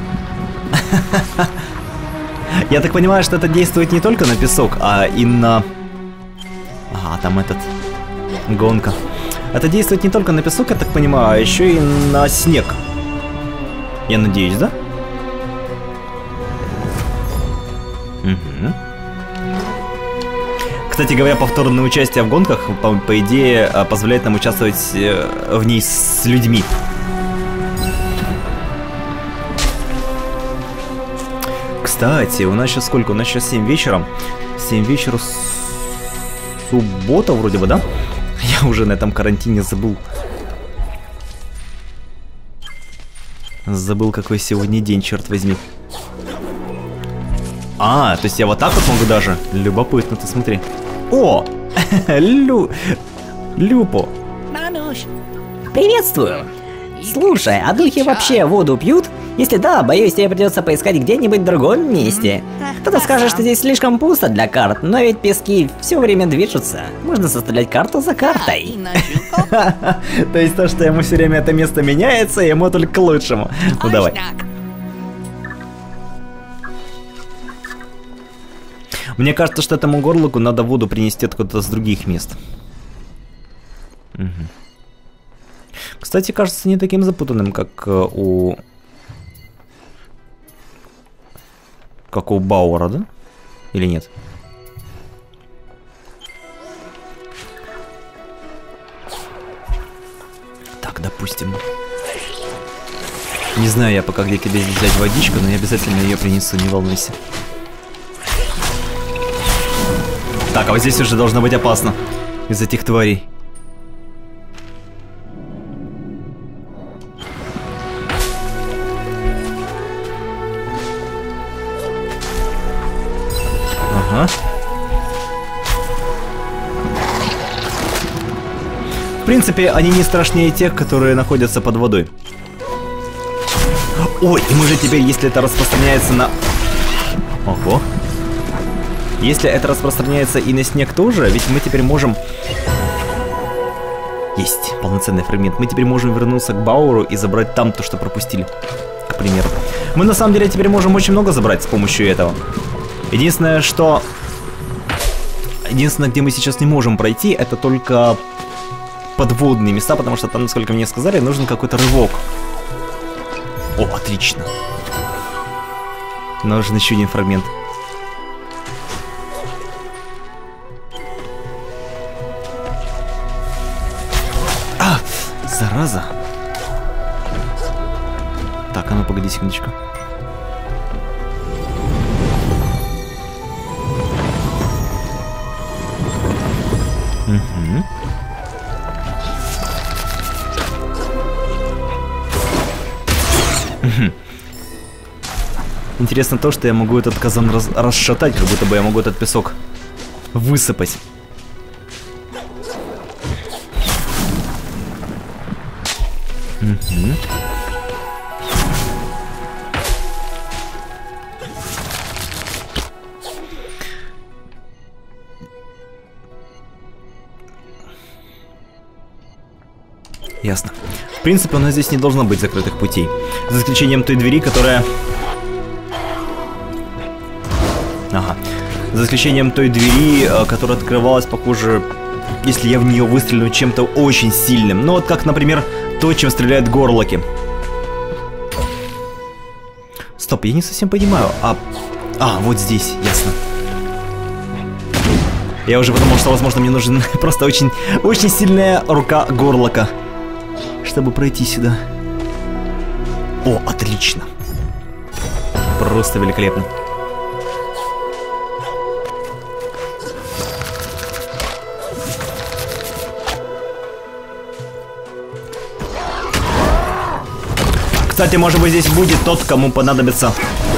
Я так понимаю, что это действует не только на песок, а и на... Ага, там этот... Гонка. Это действует не только на песок, я так понимаю, а еще и на снег. Я надеюсь, да? Угу. Кстати говоря, повторное участие в гонках, по, по идее, позволяет нам участвовать в ней с людьми. Кстати, у нас сейчас сколько? У нас сейчас семь вечера. семь вечера суббота вроде бы, да? Я уже на этом карантине забыл. Забыл, какой сегодня день, черт возьми. А, то есть я вот так вот могу даже? Любопытно, ты смотри. О! Лю... Люпо. Мануш, приветствую. Слушай, а духи вообще воду пьют? Если да, боюсь, тебе придется поискать где-нибудь в другом месте. Кто-то скажет, что здесь слишком пусто для карт, но ведь пески все время движутся. Можно составлять карту за картой. То есть то, что ему все время это место меняется, ему только к лучшему. Ну давай. Мне кажется, что этому горлуку надо воду принести откуда-то с других мест. Угу. Кстати, кажется не таким запутанным, как у... Как у Бауэра, да? Или нет? Так, допустим. Не знаю я пока, где тебе взять водичку, но я обязательно ее принесу, не волнуйся. Так, а вот здесь уже должно быть опасно из этих тварей. Ага. В принципе, они не страшнее тех, которые находятся под водой. Ой, и мы же теперь, если это распространяется на... Ого. Если это распространяется и на снег тоже, ведь мы теперь можем... Есть полноценный фрагмент. Мы теперь можем вернуться к Бауэру и забрать там то, что пропустили. К примеру. Мы на самом деле теперь можем очень много забрать с помощью этого. Единственное, что... Единственное, где мы сейчас не можем пройти, это только подводные места, потому что там, насколько мне сказали, нужен какой-то рывок. О, отлично. Нужен еще один фрагмент. А, зараза. Так, а ну погоди секундочку. Угу. Угу. Интересно то, что я могу этот казан раз расшатать, как будто бы я могу этот песок высыпать. Угу. Ясно. В принципе, у нас здесь не должно быть закрытых путей. За исключением той двери, которая... Ага. За исключением той двери, которая открывалась, похоже, если я в нее выстрелю чем-то очень сильным. Ну вот как, например, то, чем стреляют горлоки. Стоп, я не совсем понимаю. А, а вот здесь, ясно. Я уже подумал, что, возможно, мне нужен просто очень, очень сильная рука Горлока, чтобы пройти сюда. О, отлично. Просто великолепно. Кстати, может быть, здесь будет тот, кому понадобится.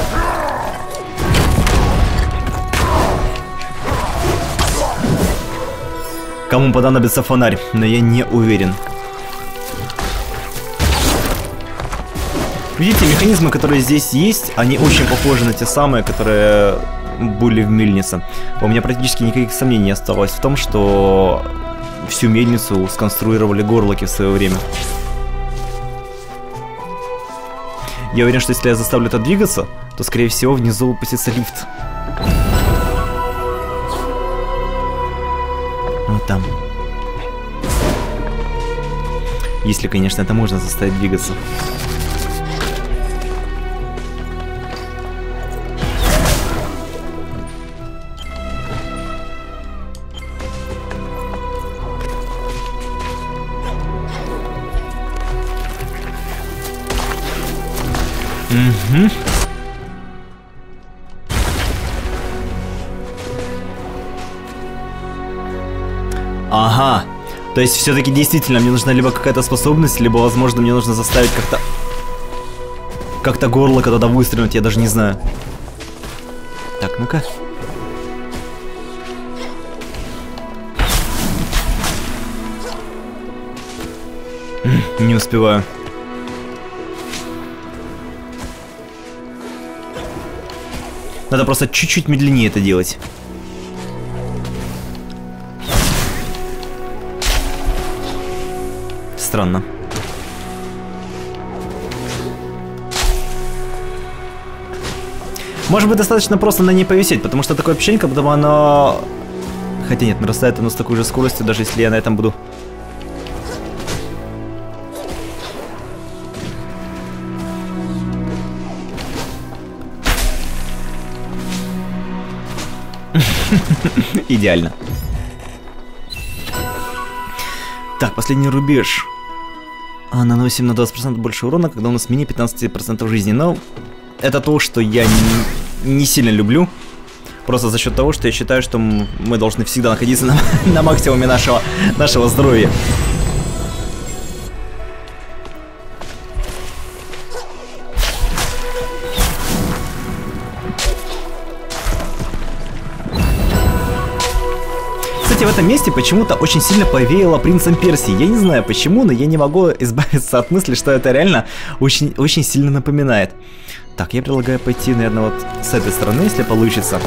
Кому понадобится фонарь, но я не уверен. Видите, механизмы, которые здесь есть, они очень похожи на те самые, которые были в мельнице. У меня практически никаких сомнений не осталось в том, что всю мельницу сконструировали Горлоки в свое время. Я уверен, что если я заставлю это двигаться, то, скорее всего, внизу опустится лифт. Вот там. Если, конечно, это можно заставить двигаться. Угу. Ага. То есть все-таки действительно мне нужна либо какая-то способность, либо, возможно, мне нужно заставить как-то... Как-то Горлока туда выстрелить, я даже не знаю. Так, ну-ка. Не успеваю. Надо просто чуть-чуть медленнее это делать. Странно. Может быть, достаточно просто на ней повисеть, потому что такое ощущение, как будто оно... Хотя нет, нарастает оно с такой же скоростью, даже если я на этом буду... Идеально. Так, последний рубеж. А, наносим на двадцать процентов больше урона, когда у нас менее пятнадцать процентов жизни. Но это то, что я не, не сильно люблю. Просто за счет того, что я считаю, что мы должны всегда находиться на, на максимуме нашего, нашего здоровья. В этом месте почему-то очень сильно повеяло принцем Персии. Я не знаю почему, но я не могу избавиться от мысли, что это реально очень, очень сильно напоминает. Так, я предлагаю пойти, наверное, вот с этой стороны, если получится.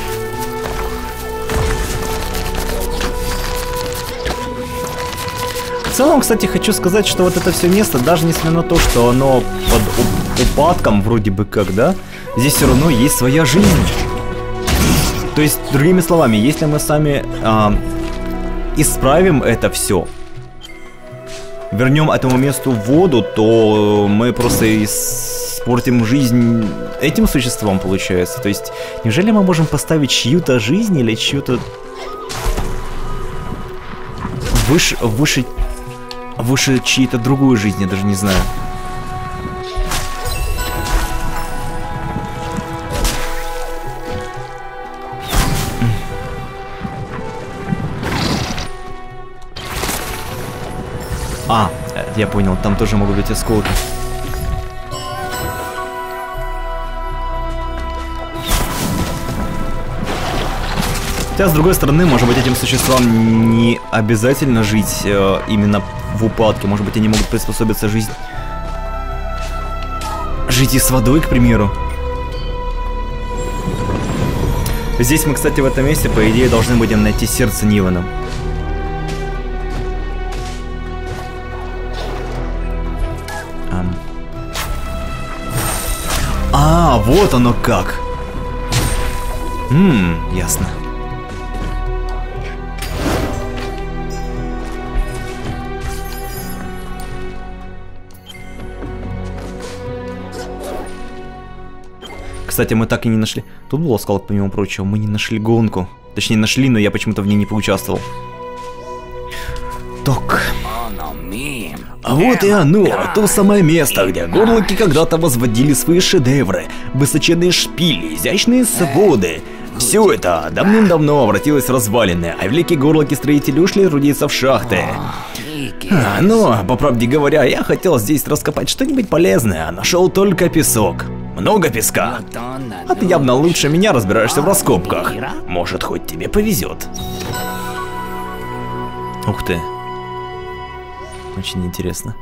В целом, кстати, хочу сказать, что вот это все место, даже несмотря на то, что оно под упадком вроде бы как, да, здесь все равно есть своя жизнь. То есть, другими словами, если мы сами а, исправим это все, вернем этому месту воду, то мы просто испортим жизнь этим существам, получается. То есть, неужели мы можем поставить чью-то жизнь или чью-то выше, выше, выше чьей-то другой жизни, я даже не знаю. А, я понял, там тоже могут быть осколки. Хотя, с другой стороны, может быть, этим существам не обязательно жить э, именно в упадке. Может быть, они могут приспособиться жить... Жить и с водой, к примеру. Здесь мы, кстати, в этом месте, по идее, должны будем найти сердце Нивана. А, вот оно как. Ммм, ясно. Кстати, мы так и не нашли. Тут был осколок, помимо прочего. Мы не нашли гонку. Точнее, нашли, но я почему-то в ней не поучаствовал. Так. А вот и оно, то самое место, где горлоки когда-то возводили свои шедевры. Высоченные шпили, изящные своды. Все это давным-давно обратилось в развалины, а великие горлоки-строители ушли трудиться в шахты. А, но, по правде говоря, я хотел здесь раскопать что-нибудь полезное, а нашел только песок. Много песка. А ты явно лучше меня разбираешься в раскопках. Может, хоть тебе повезет. Ух ты. Очень интересно.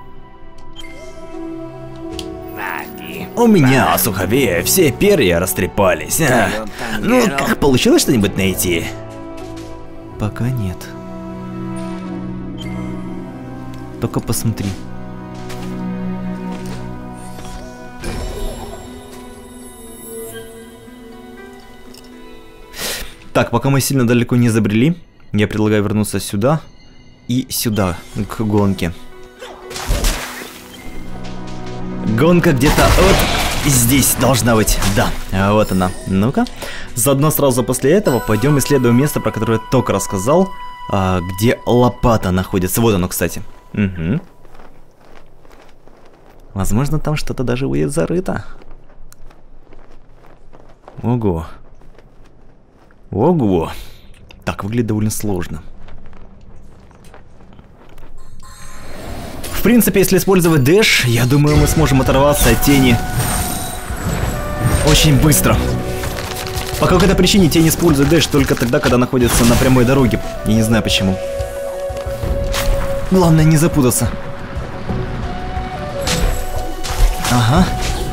У меня, суховея, все перья растрепались. А? Ну, как получилось что-нибудь найти? Пока нет. Только посмотри. Так, пока мы сильно далеко не забрели, я предлагаю вернуться сюда и сюда, к гонке. Гонка где-то вот здесь должна быть. Да, вот она. Ну-ка. Заодно сразу после этого пойдем исследуем место, про которое я только рассказал, а, где лопата находится. Вот оно, кстати. Угу. Возможно, там что-то даже будет зарыто. Ого. Ого. Так, выглядит довольно сложно. В принципе, если использовать дэш, я думаю, мы сможем оторваться от тени очень быстро. По какой-то причине тень использует дэш только тогда, когда находится на прямой дороге. Я не знаю почему. Главное не запутаться. Ага.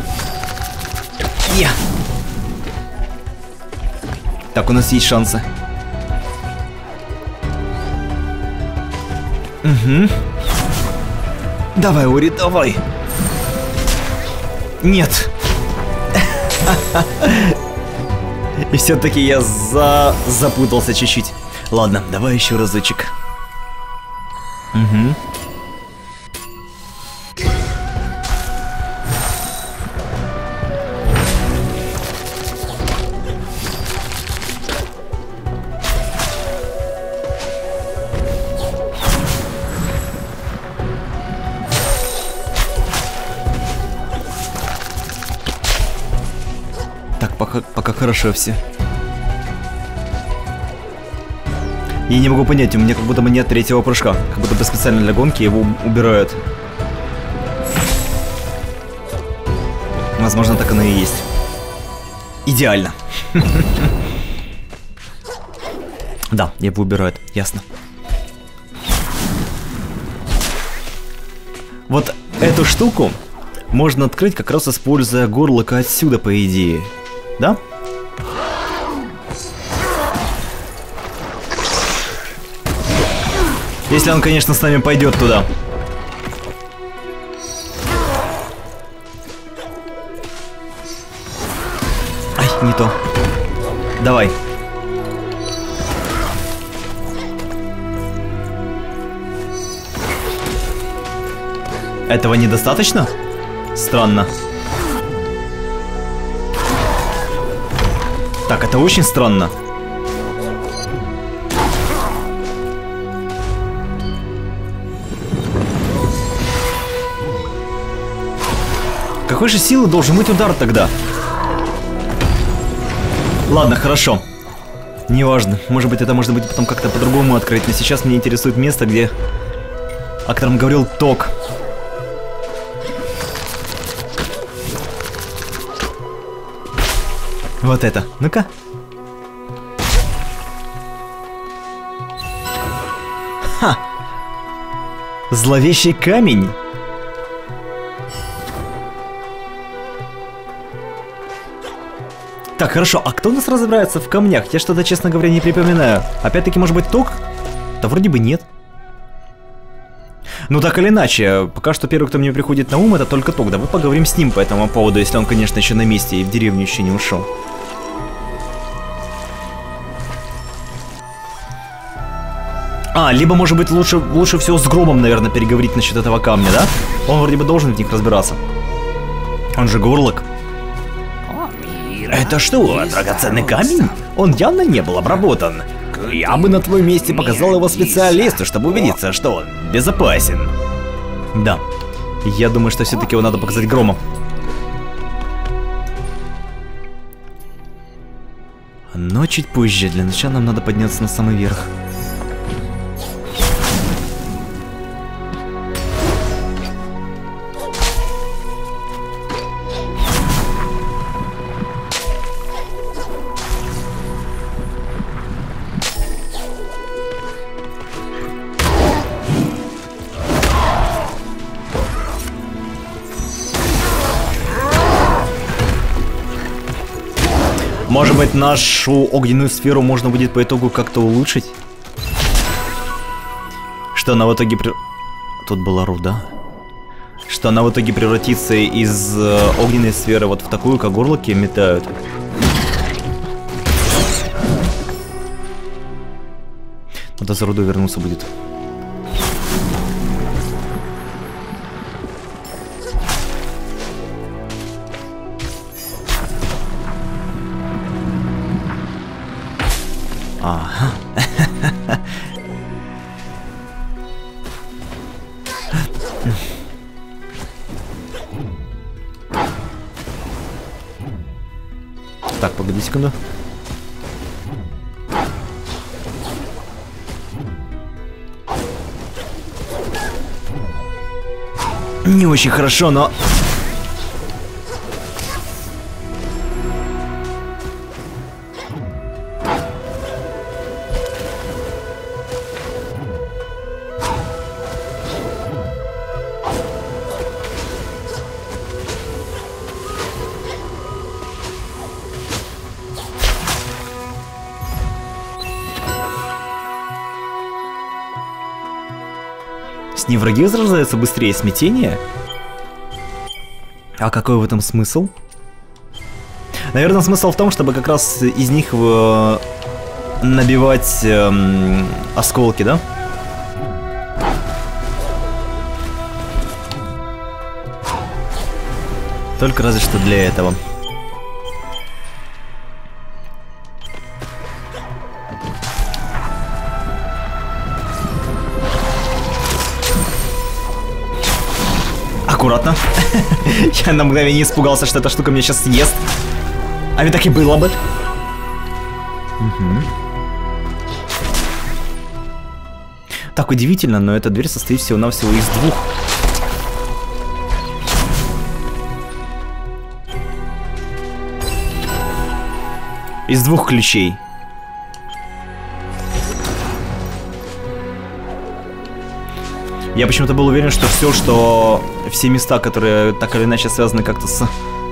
Я. Так, у нас есть шансы. Угу. Давай, Ури, давай. Нет. И все-таки я за... запутался чуть-чуть. Ладно, давай еще разочек. Угу. Пока, пока хорошо все. Я не могу понять, у меня как будто бы нет третьего прыжка. Как будто бы специально для гонки его убирают. Возможно, так оно и есть. Идеально. Да, его убирают, ясно. Вот эту штуку можно открыть, как раз используя горлоко отсюда, по идее. Да? Если он, конечно, с нами пойдет туда. Ай, не то. Давай. Этого недостаточно? Странно. Так, это очень странно. Какой же силы должен быть удар тогда? Ладно, хорошо. Неважно. Может быть, это можно будет потом как-то по-другому открыть. Но сейчас меня интересует место, где... о котором говорил Ток. Вот это. Ну-ка. Ха! Зловещий камень. Так, хорошо. А кто у нас разбирается в камнях? Я что-то, честно говоря, не припоминаю. Опять-таки, может быть, Ток? Да вроде бы нет. Ну так или иначе, пока что первый, кто мне приходит на ум, это только Ток. Давай поговорим с ним по этому поводу, если он, конечно, еще на месте и в деревню еще не ушел. А, либо, может быть, лучше, лучше всего с Громом, наверное, переговорить насчет этого камня, да? Он вроде бы должен в них разбираться. Он же горлок. Это что, драгоценный камень? Он явно не был обработан. Я бы на твоем месте показал его специалисту, чтобы убедиться, что он безопасен. Да, я думаю, что все-таки его надо показать Грому. Но чуть позже. Для начала нам надо подняться на самый верх. Может быть, нашу огненную сферу можно будет по итогу как-то улучшить? Что она в итоге... При... Тут была руда. Что она в итоге превратится из э, огненной сферы вот в такую, как горлоки метают. Надо за руду вернуться будет. Ага. Так, погоди секунду. Не очень хорошо, но... С ней враги возрождаются быстрее, смятение? А какой в этом смысл? Наверное, смысл в том, чтобы как раз из них э, набивать э, осколки, да? Только разве что для этого. Аккуратно. Я на мгновение испугался, что эта штука меня сейчас съест. А ведь так и было бы. Угу. Так удивительно, но эта дверь состоит всего-навсего из двух. Из двух ключей. Я почему-то был уверен, что все, что... Все места, которые так или иначе связаны как-то с...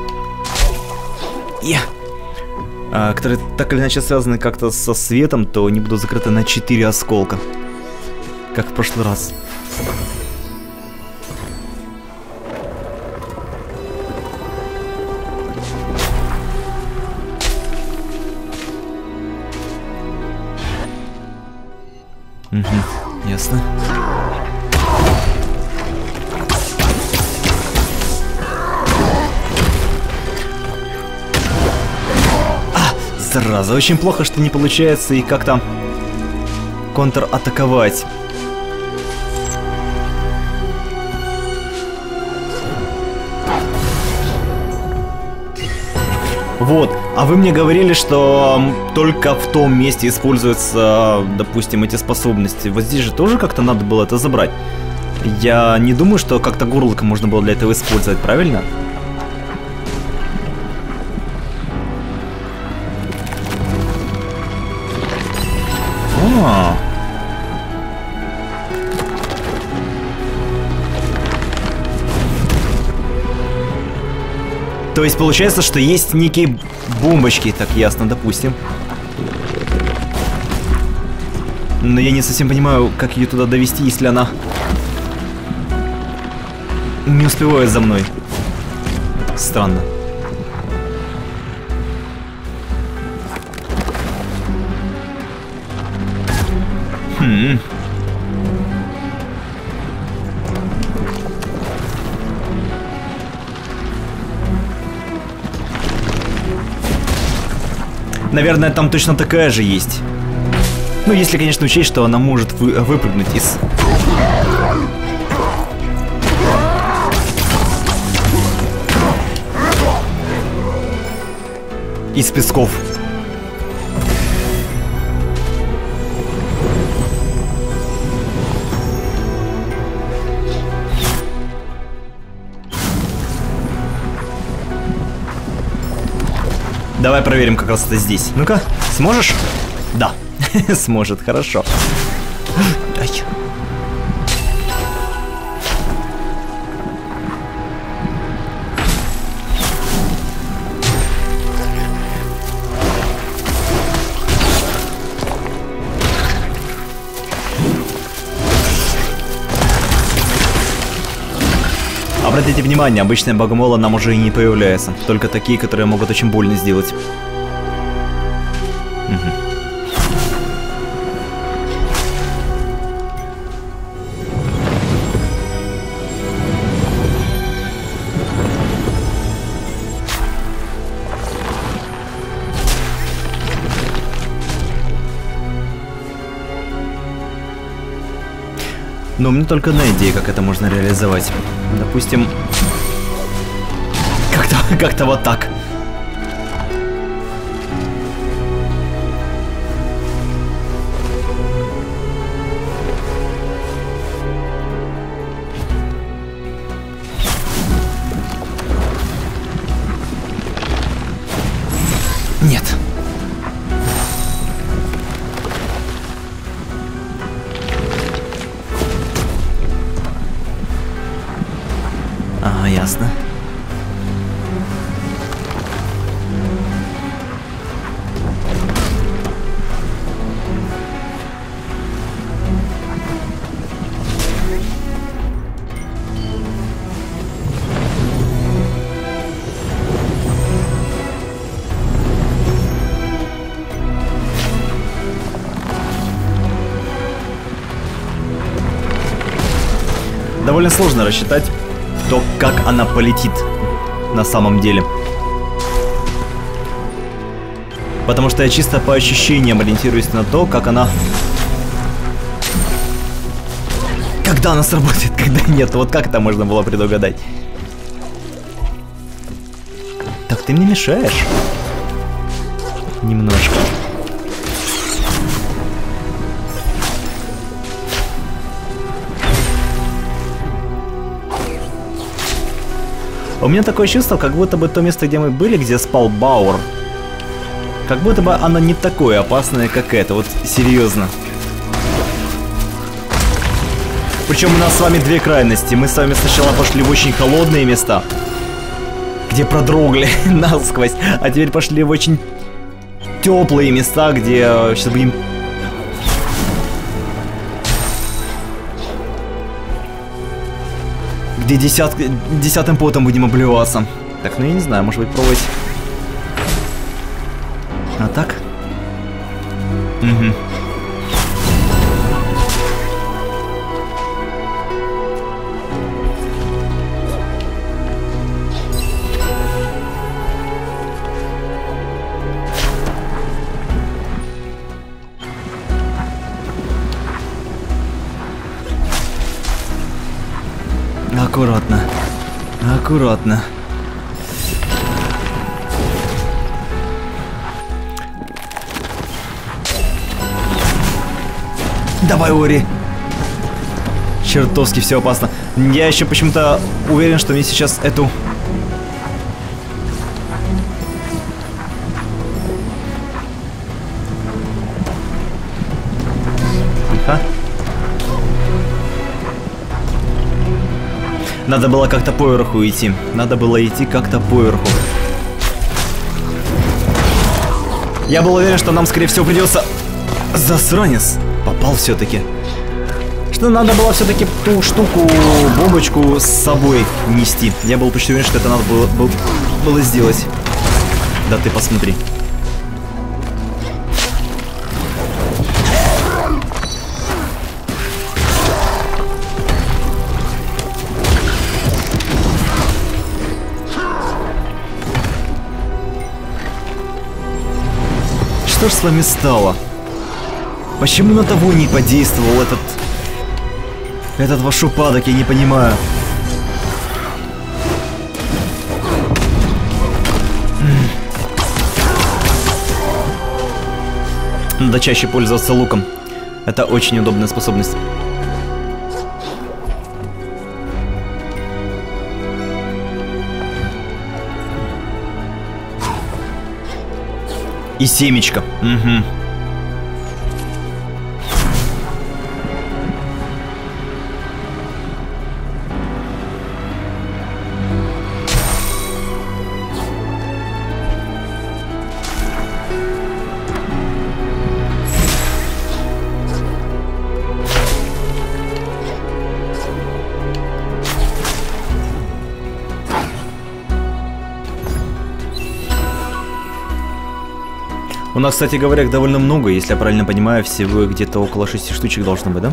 Yeah. А, которые так или иначе связаны как-то со светом, то они будут закрыты на четыре осколка. Как в прошлый раз. Угу, ясно. Зараза, очень плохо, что не получается и как-то контратаковать. Вот, а вы мне говорили, что только в том месте используются, допустим, эти способности. Вот здесь же тоже как-то надо было это забрать. Я не думаю, что как-то горлоко можно было для этого использовать, правильно? А. То есть получается, что есть некие бомбочки, так ясно, допустим. Но я не совсем понимаю, как ее туда довести, если она не успевает за мной. Странно. Хм. Наверное, там точно такая же есть. Ну, если, конечно, учесть, что она может вы выпрыгнуть из... из песков. Давай проверим как раз это здесь. Ну-ка, сможешь? Да, сможет, хорошо. Ай. Обратите внимание, обычные богомолы нам уже и не появляются. Только такие, которые могут очень больно сделать. Угу. Но у меня только одна идея, как это можно реализовать. Допустим, как-то как-то вот так. Нет. Ага, ясно. Довольно сложно рассчитать то, как она полетит на самом деле. Потому что я чисто по ощущениям ориентируюсь на то, как она... Когда она сработает, когда нет. Вот как это можно было предугадать? Так, ты мне мешаешь. Немножко. У меня такое чувство, как будто бы то место, где мы были, где спал Бауэр, как будто бы оно не такое опасное, как это. Вот серьезно. Причем у нас с вами две крайности. Мы с вами сначала пошли в очень холодные места, где продрогли насквозь, а теперь пошли в очень теплые места, где сейчас будем... Где десят... десятым потом будем обливаться. Так, ну я не знаю, может быть пробовать. А так? Угу. Аккуратно. Аккуратно. Давай, Ори. Чертовски все опасно. Я еще почему-то уверен, что мне сейчас эту... Тихо. Надо было как-то поверху идти. Надо было идти как-то поверху. Я был уверен, что нам, скорее всего, придется... Засранец! Попал все-таки. Что надо было все-таки ту штуку, бомбочку с собой нести. Я был почти уверен, что это надо было, было, было сделать. Да ты посмотри. что ж с вами стало? Почему на того не подействовал этот... Этот ваш упадок, я не понимаю. Надо чаще пользоваться луком. Это очень удобная способность. И семечко. Угу. У нас, кстати говоря, их довольно много, если я правильно понимаю, всего где-то около шести штучек должно быть, да?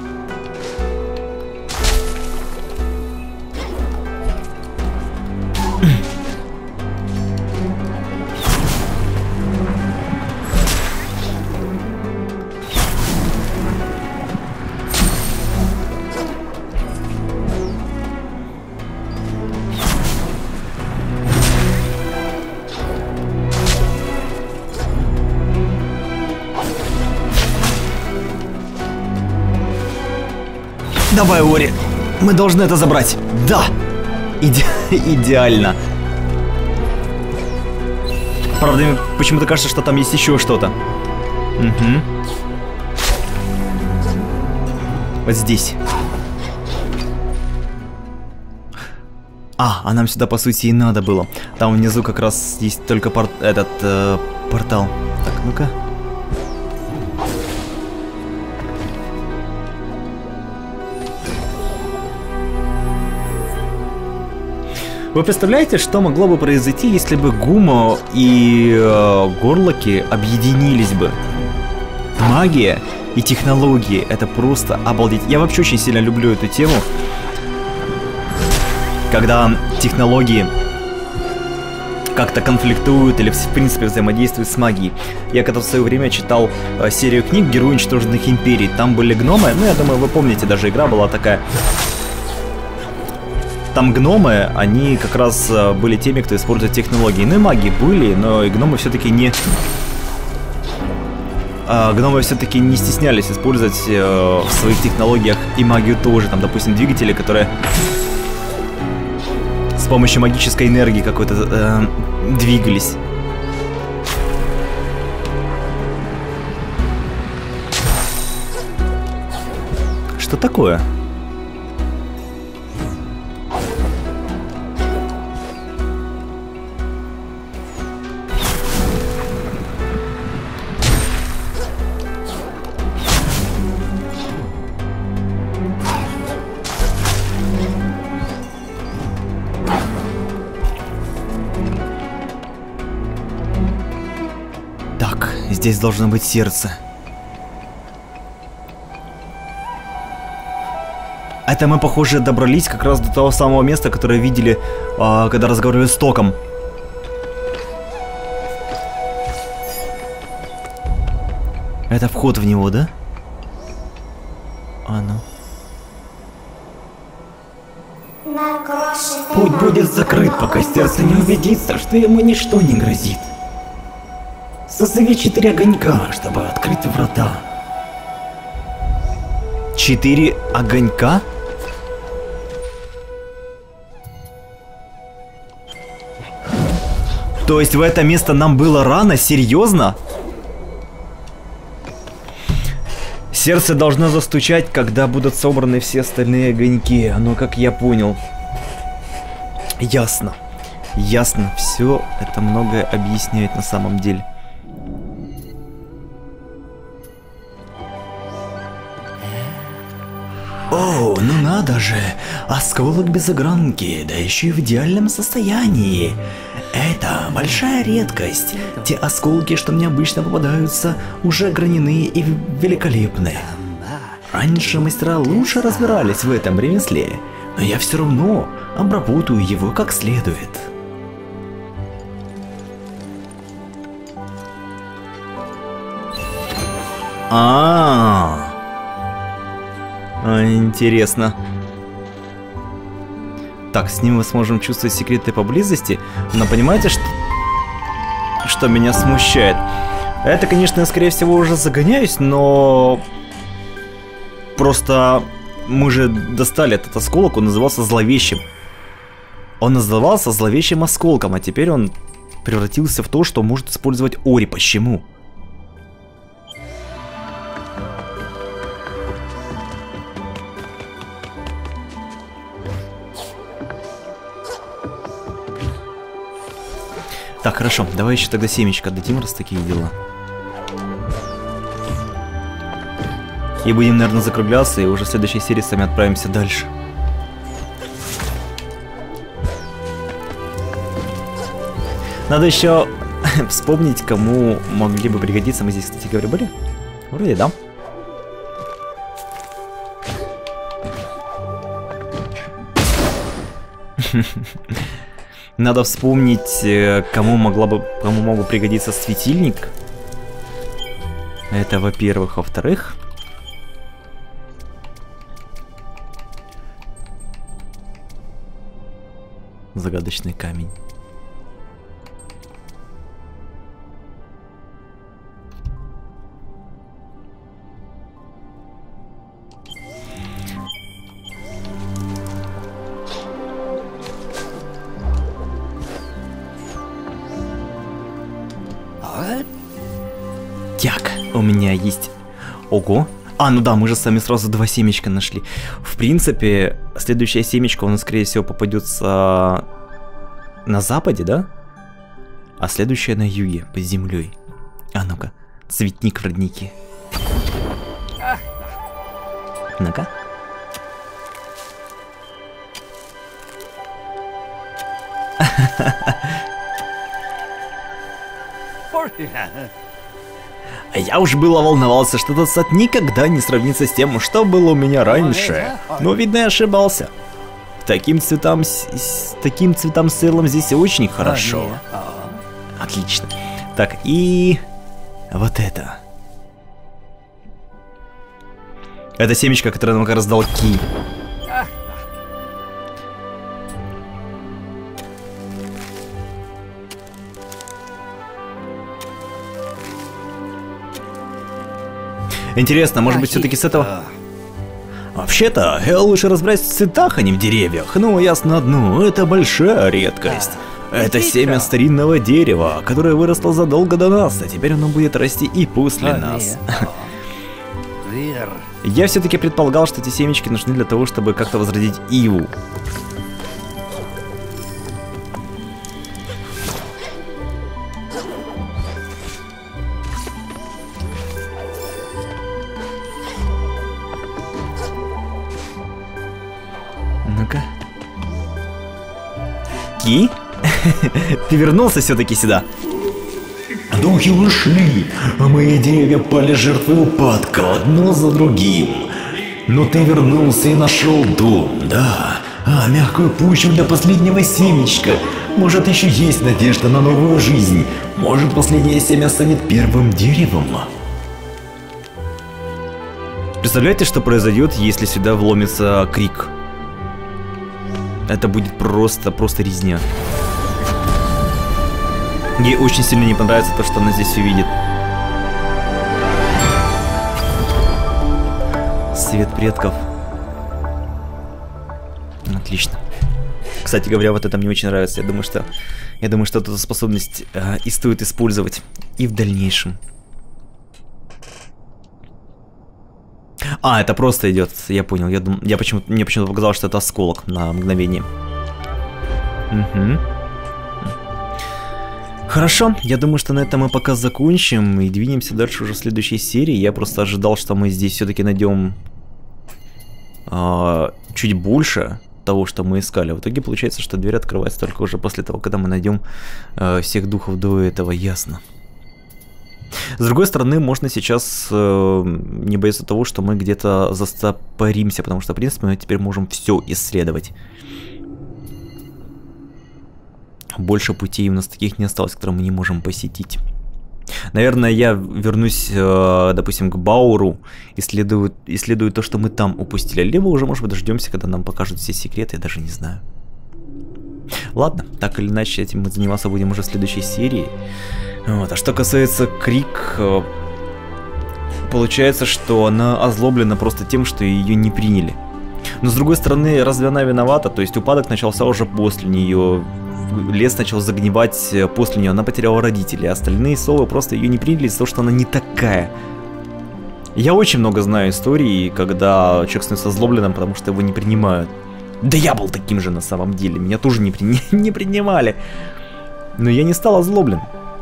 Давай, Ори, мы должны это забрать. Да! Иде идеально. Правда, мне почему-то кажется, что там есть еще что-то. Угу. Вот здесь. А, а нам сюда, по сути, и надо было. Там внизу как раз есть только пор этот э, портал. Так, ну-ка. Вы представляете, что могло бы произойти, если бы Гумо и э, Горлоки объединились бы? Магия и технологии — это просто обалдеть. Я вообще очень сильно люблю эту тему, когда технологии как-то конфликтуют или в принципе взаимодействуют с магией. Я когда в свое время читал э, серию книг «Герои уничтоженных империй», там были гномы, ну я думаю, вы помните, даже игра была такая. Там гномы, они как раз были теми, кто использует технологии. Ну и маги были, но и гномы все-таки не... А, гномы все-таки не стеснялись использовать э, в своих технологиях и магию тоже. Там, допустим, двигатели, которые с помощью магической энергии какой-то э, двигались. Что такое? Здесь должно быть сердце. Это мы, похоже, добрались как раз до того самого места, которое видели, э, когда разговаривали с Током. Это вход в него, да? А ну. Путь будет закрыт, пока сердце не убедится, что ему ничто не грозит. Созови четыре огонька, чтобы открыть врата. Четыре огонька? То есть в это место нам было рано? Серьезно? Сердце должно застучать, когда будут собраны все остальные огоньки. Ну, как я понял. Ясно. Ясно. Все это многое объясняет на самом деле. О, ну надо же, осколок без огранки, да еще и в идеальном состоянии. Это большая редкость. Те осколки, что мне обычно попадаются, уже огранены и великолепны. Раньше мастера лучше разбирались в этом ремесле, но я все равно обработаю его как следует. А, -а, -а. Интересно. Так, с ним мы сможем чувствовать секреты поблизости, но понимаете, что, что меня смущает? Это, конечно, я, скорее всего, уже загоняюсь, но просто мы же достали этот осколок, он назывался зловещим. Он назывался зловещим осколком, а теперь он превратился в то, что может использовать Ори. Почему? Так, хорошо, давай еще тогда семечко отдадим, раз такие дела. И будем, наверное, закругляться, и уже в следующей серии сами отправимся дальше. Надо еще вспомнить, кому могли бы пригодиться. Мы здесь, кстати говоря, были? Вроде да. Надо вспомнить, кому могла бы, кому мог бы пригодиться светильник. Это, во-первых. Во-вторых, загадочный камень. Так, у меня есть... Ого! А, ну да, мы же сами сразу два семечка нашли. В принципе, следующее семечко у нас, скорее всего, попадется на западе, да? А следующее на юге, под землей. А ну-ка, цветник в роднике. Ну-ка. А я уж было волновался, что этот сад никогда не сравнится с тем, что было у меня раньше. Но, видно, я ошибался. Таким цветам, с, с таким цветам с ирлом здесь очень хорошо. Отлично. Так, и... вот это. Это семечко, которое нам как раз дал Ки. Интересно, может быть, все-таки с этого... Вообще-то, я лучше разбираюсь в цветах, а не в деревьях. Ну, ясно одно, это большая редкость. Это семя старинного дерева, которое выросло задолго до нас, а теперь оно будет расти и после нас. Я все-таки предполагал, что эти семечки нужны для того, чтобы как-то возродить Иву. Ну-ка. Ки? Ты вернулся все-таки сюда? Духи ушли, а мои деревья пали жертвой упадка одно за другим. Но ты вернулся и нашел дом, да? А мягкую почву для последнего семечка. Может, еще есть надежда на новую жизнь. Может, последнее семя станет первым деревом. Представляете, что произойдет, если сюда вломится Крик? Это будет просто, просто резня. Ей очень сильно не понравится то, что она здесь увидит. Свет предков. Отлично. Кстати говоря, вот это мне очень нравится. Я думаю, что я думаю, что эту способность э, и стоит использовать и в дальнейшем. А, это просто идет. Я понял. Я дум... я почему-то мне почему-то показалось, что это осколок на мгновение. Угу. Хорошо, я думаю, что на этом мы пока закончим и двинемся дальше уже в следующей серии. Я просто ожидал, что мы здесь все-таки найдем э, чуть больше того, что мы искали. В итоге получается, что дверь открывается только уже после того, когда мы найдем э, всех духов до этого, ясно. С другой стороны, можно сейчас э, не бояться того, что мы где-то застопоримся, потому что, в принципе, мы теперь можем все исследовать. Больше путей у нас таких не осталось, которые мы не можем посетить. Наверное, я вернусь, э, допустим, к Бауру, исследую, исследую то, что мы там упустили. Либо уже, может быть, дождемся, когда нам покажут все секреты, я даже не знаю. Ладно, так или иначе, этим мы заниматься будем уже в следующей серии. Вот. А что касается Крик, э, получается, что она озлоблена просто тем, что ее не приняли. Но с другой стороны, разве она виновата? То есть упадок начался уже после нее. Лес начал загнивать после нее, она потеряла родителей, а остальные совы просто ее не приняли из-за того, что она не такая. Я очень много знаю историй, когда человек становится озлобленным, потому что его не принимают. Да я был таким же на самом деле, меня тоже не, при... не принимали. Но я не стал озлоблен.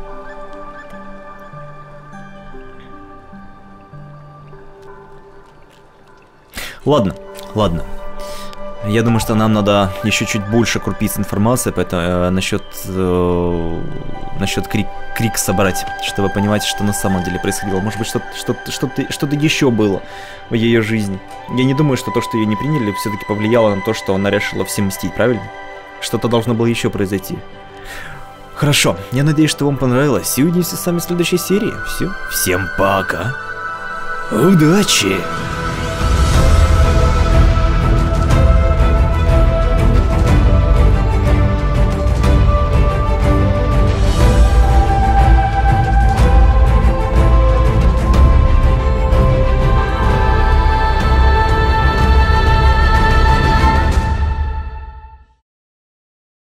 Ладно, ладно. Я думаю, что нам надо еще чуть больше крупиц информации поэтому, э, насчет, э, насчет крик, крик собрать, чтобы понимать, что на самом деле происходило. Может быть, что-то что что что еще было в ее жизни. Я не думаю, что то, что ее не приняли, все-таки повлияло на то, что она решила всем мстить, правильно? Что-то должно было еще произойти. Хорошо, я надеюсь, что вам понравилось. И увидимся с вами в следующей серии. Все, всем пока. Удачи!